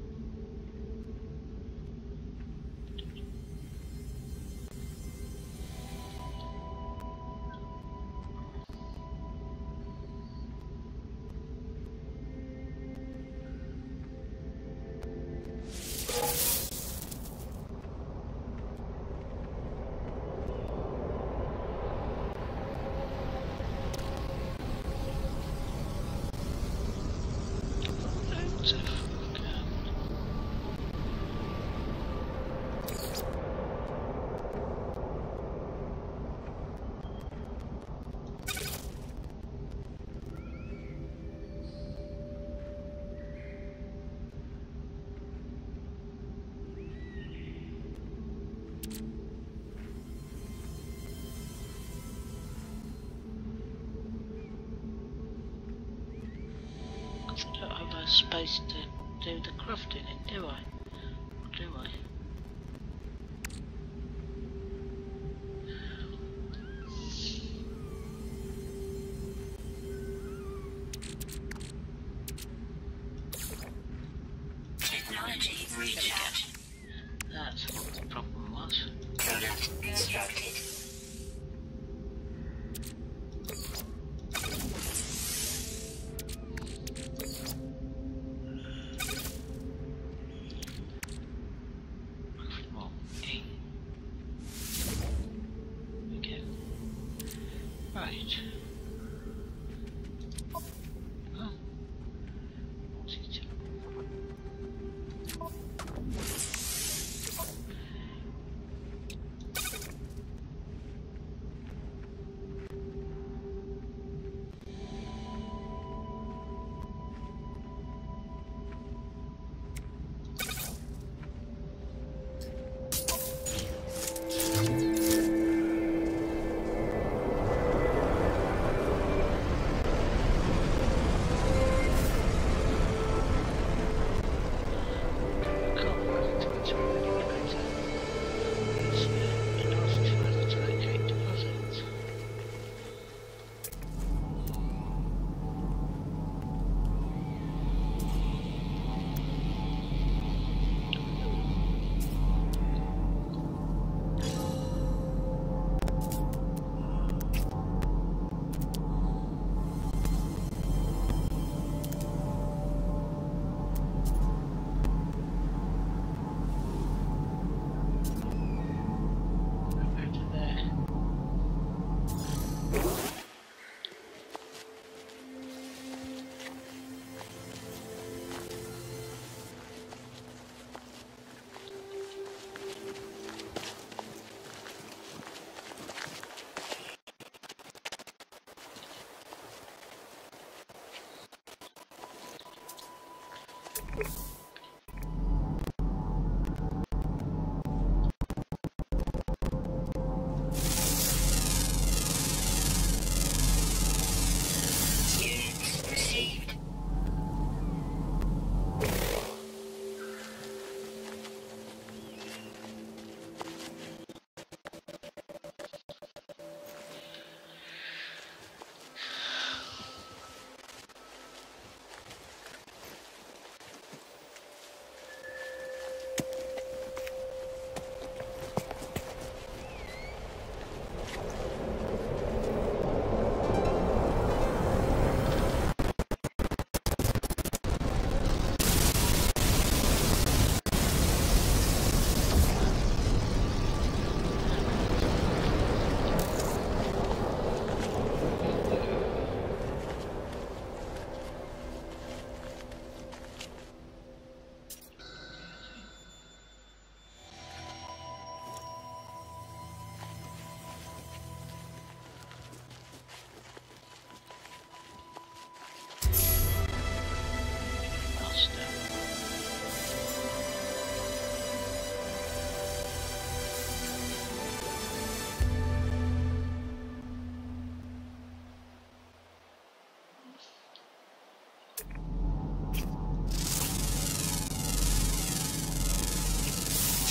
Speaker 1: Loads of fucking I don't have a space to do the crafting in, do I? Or do I?
Speaker 2: Technology recharge.
Speaker 1: That's what the problem was.
Speaker 2: Product constructed.
Speaker 1: Well, E. Okay. Right. Oh. What's it?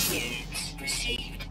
Speaker 2: Units received.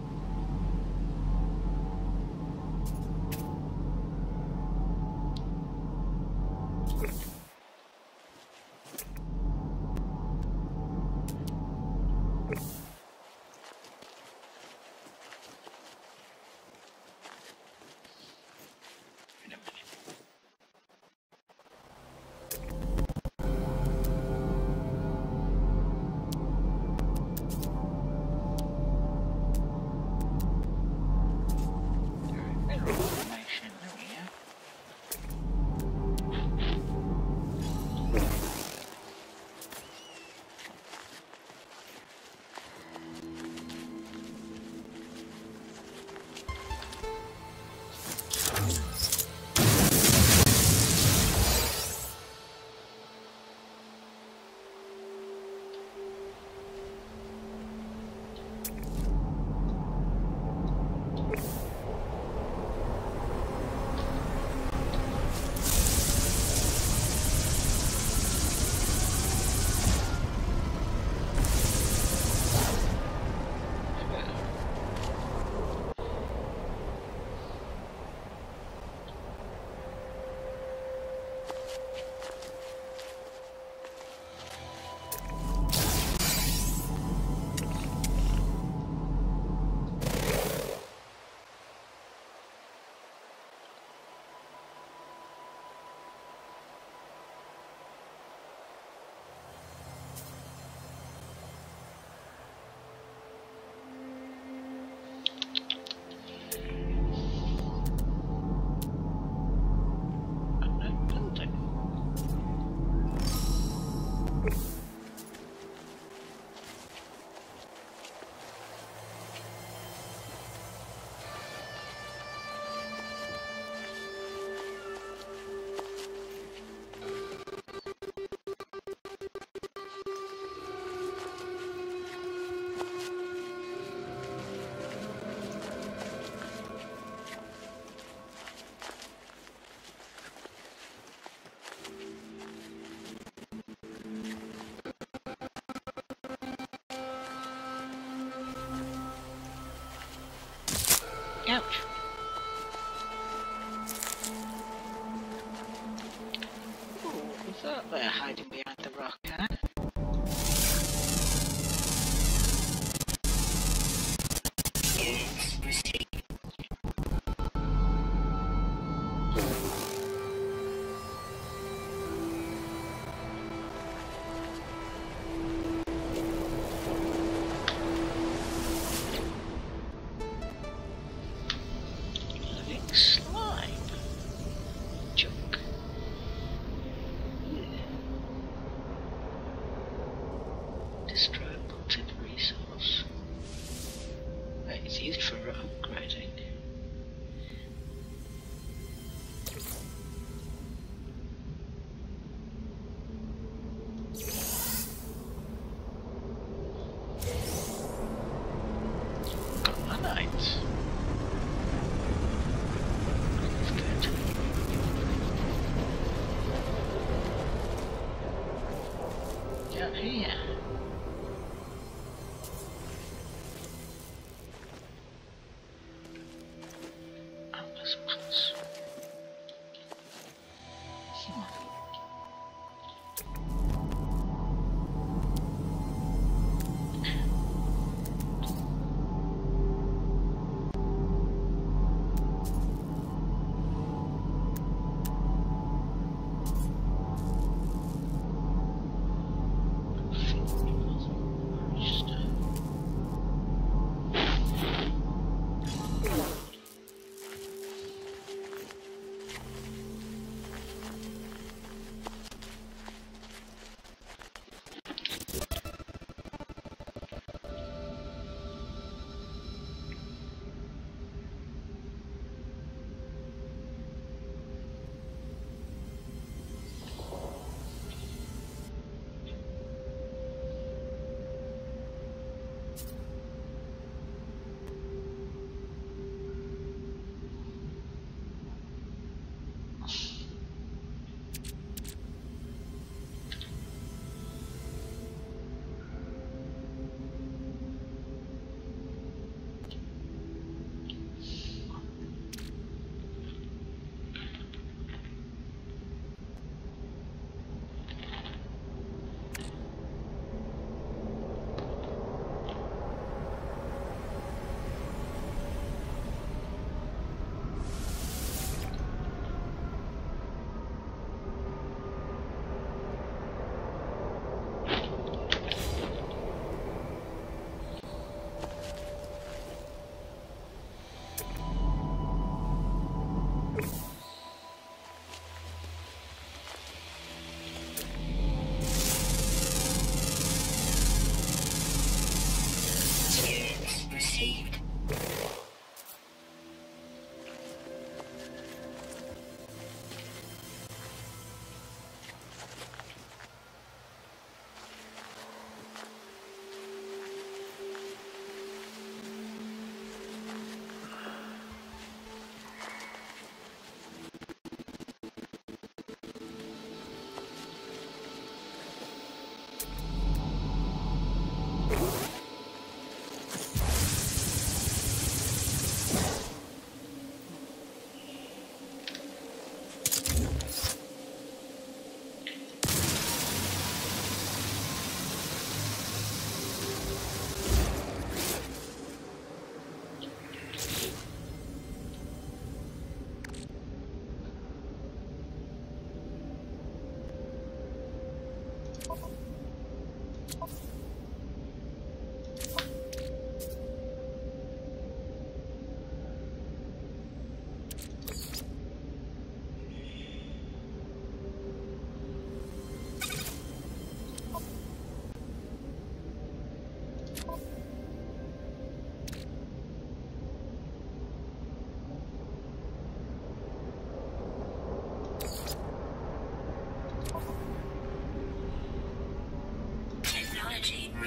Speaker 1: Ouch. Ooh, what's that there hiding behind the rock, huh?
Speaker 2: Units received.
Speaker 1: Living slime. Junk. Destroy a bolted resource. Right, it's used for upgrading. Granite. That's good. Down here. Atlas Pass. Hmm.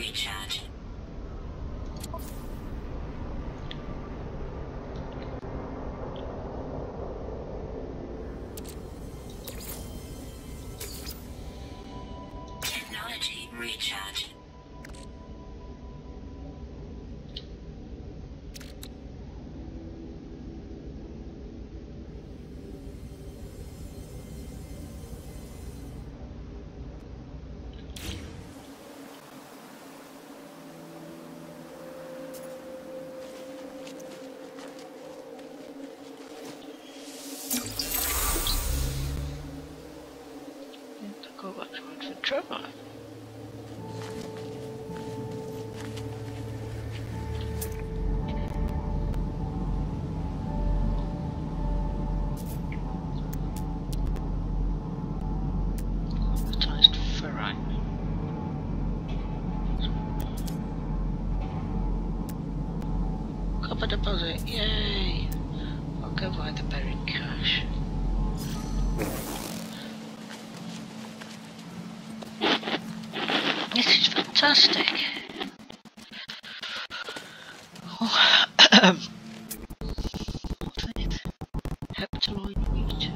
Speaker 2: recharge. Technology recharge.
Speaker 1: Go back to work for Trevor. Advertised ferrite. Copper deposit, yay! I'll go buy the buried cash. This is fantastic. Oh, what's this? Heptaloid wheat.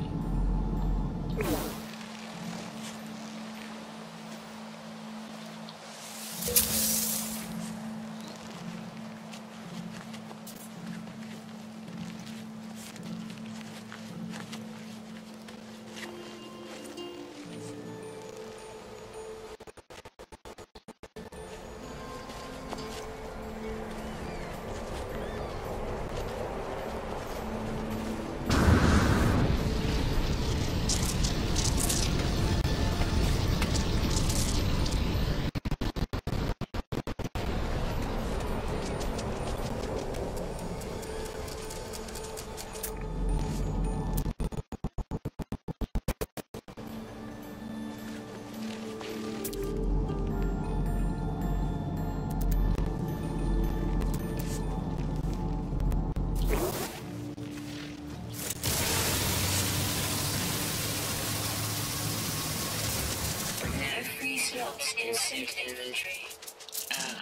Speaker 2: Slots in suit inventory.
Speaker 1: Ah.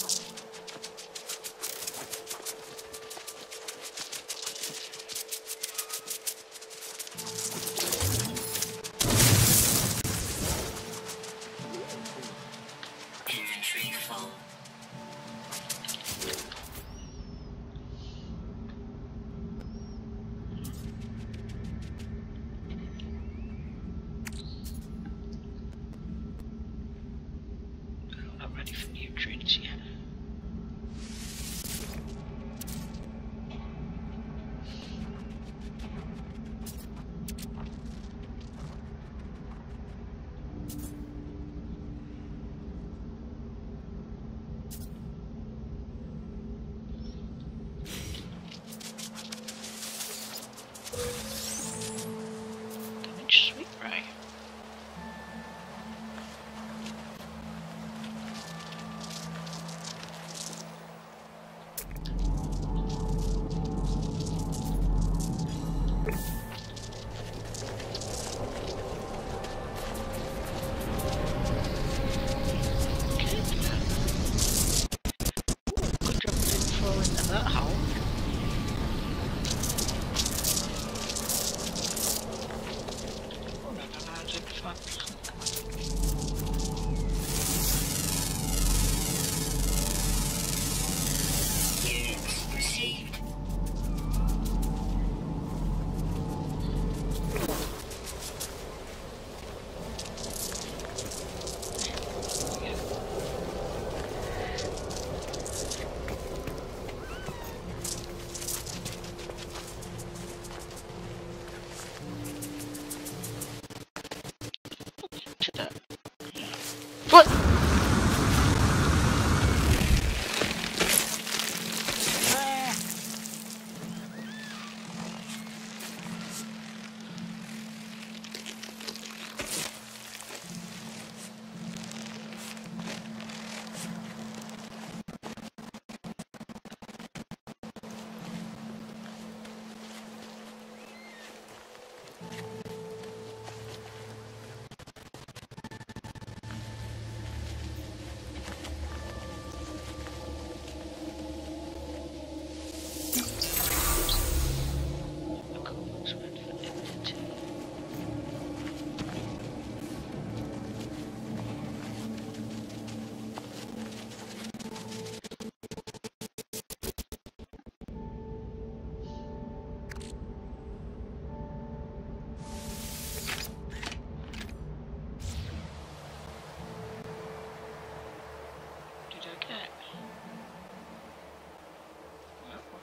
Speaker 2: Inventory full.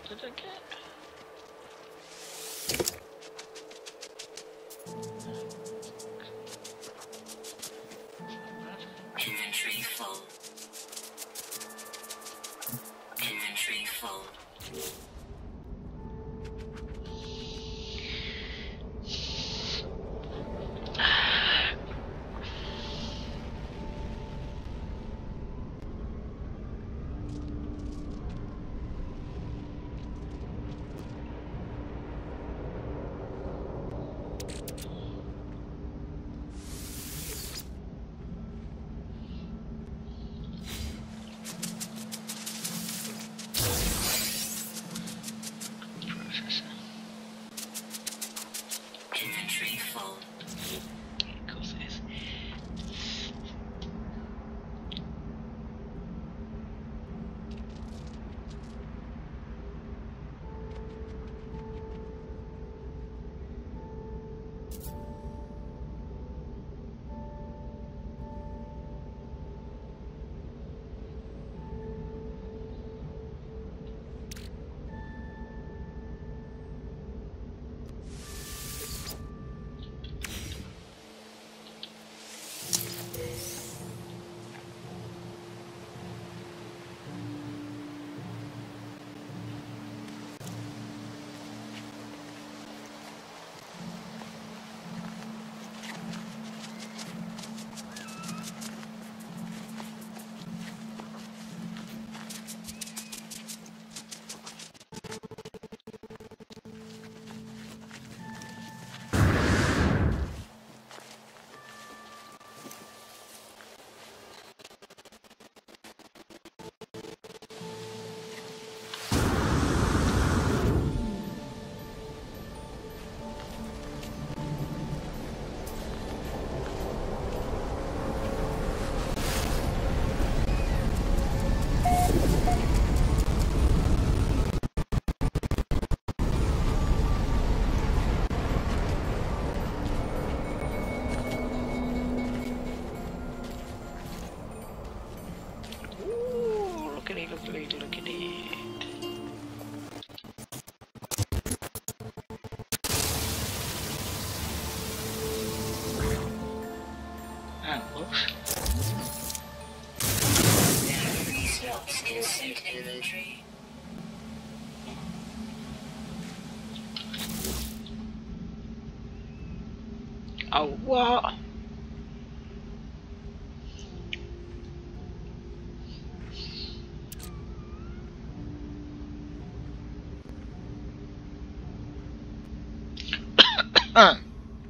Speaker 1: did I get?
Speaker 2: Inventory full. Inventory full. Inventory full.
Speaker 1: Of course it is. Ooh, look at it, look at it, look at it. Ah, whoops.
Speaker 2: Three slots in suit inventory.
Speaker 1: Oh, what? Huh.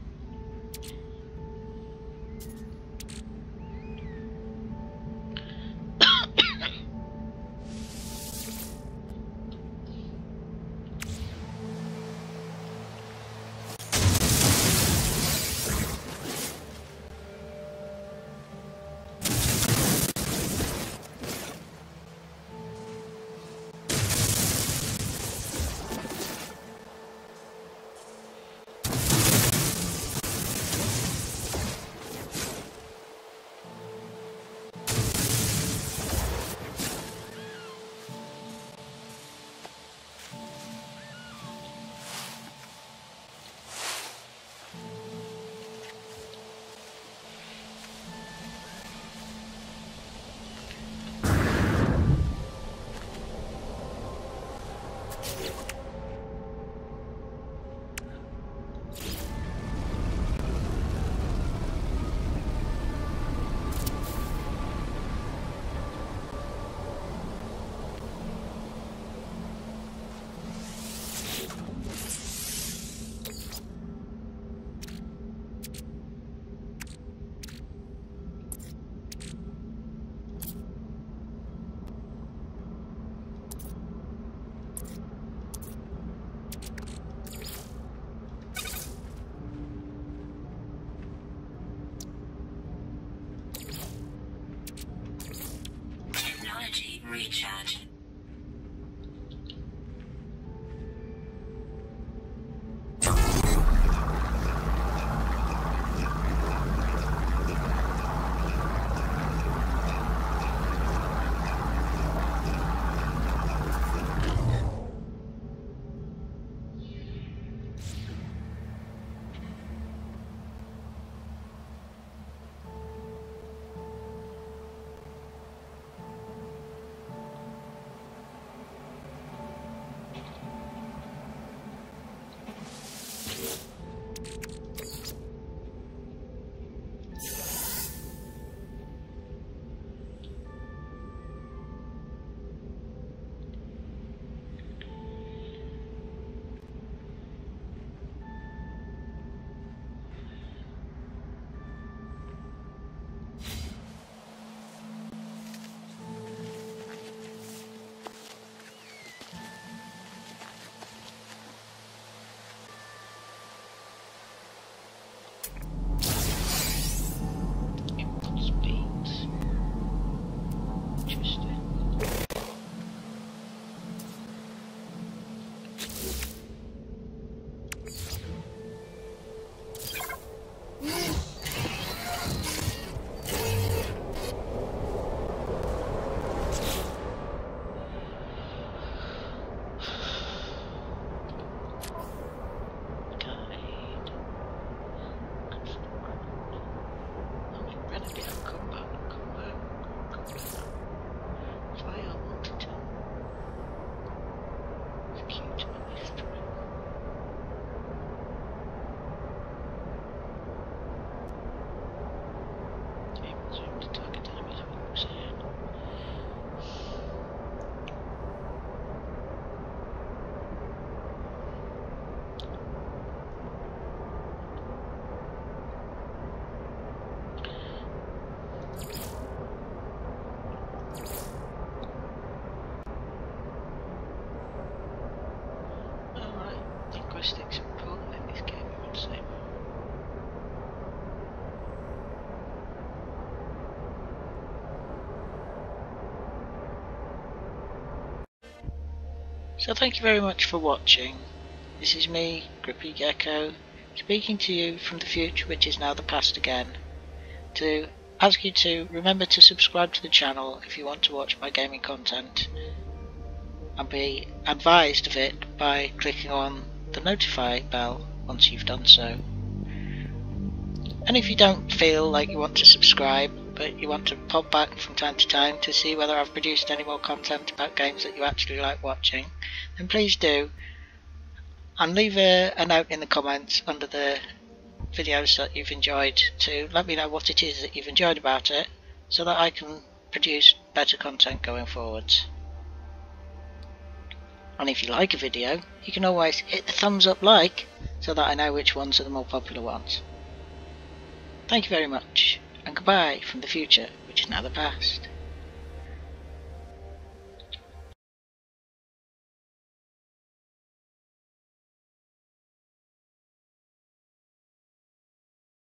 Speaker 2: Technology recharge.
Speaker 1: So thank you very much for watching. This is me, Grippy Gecko, speaking to you from the future, which is now the past again, to ask you to remember to subscribe to the channel if you want to watch my gaming content, and be advised of it by clicking on the notify bell once you've done so. And if you don't feel like you want to subscribe, but you want to pop back from time to time to see whether I've produced any more content about games that you actually like watching, then please do. And leave a, a note in the comments under the videos that you've enjoyed to let me know what it is that you've enjoyed about it, so that I can produce better content going forwards. And if you like a video, you can always hit the thumbs up like, so that I know which ones are the more popular ones. Thank you very much, and goodbye from the future, which is now the past.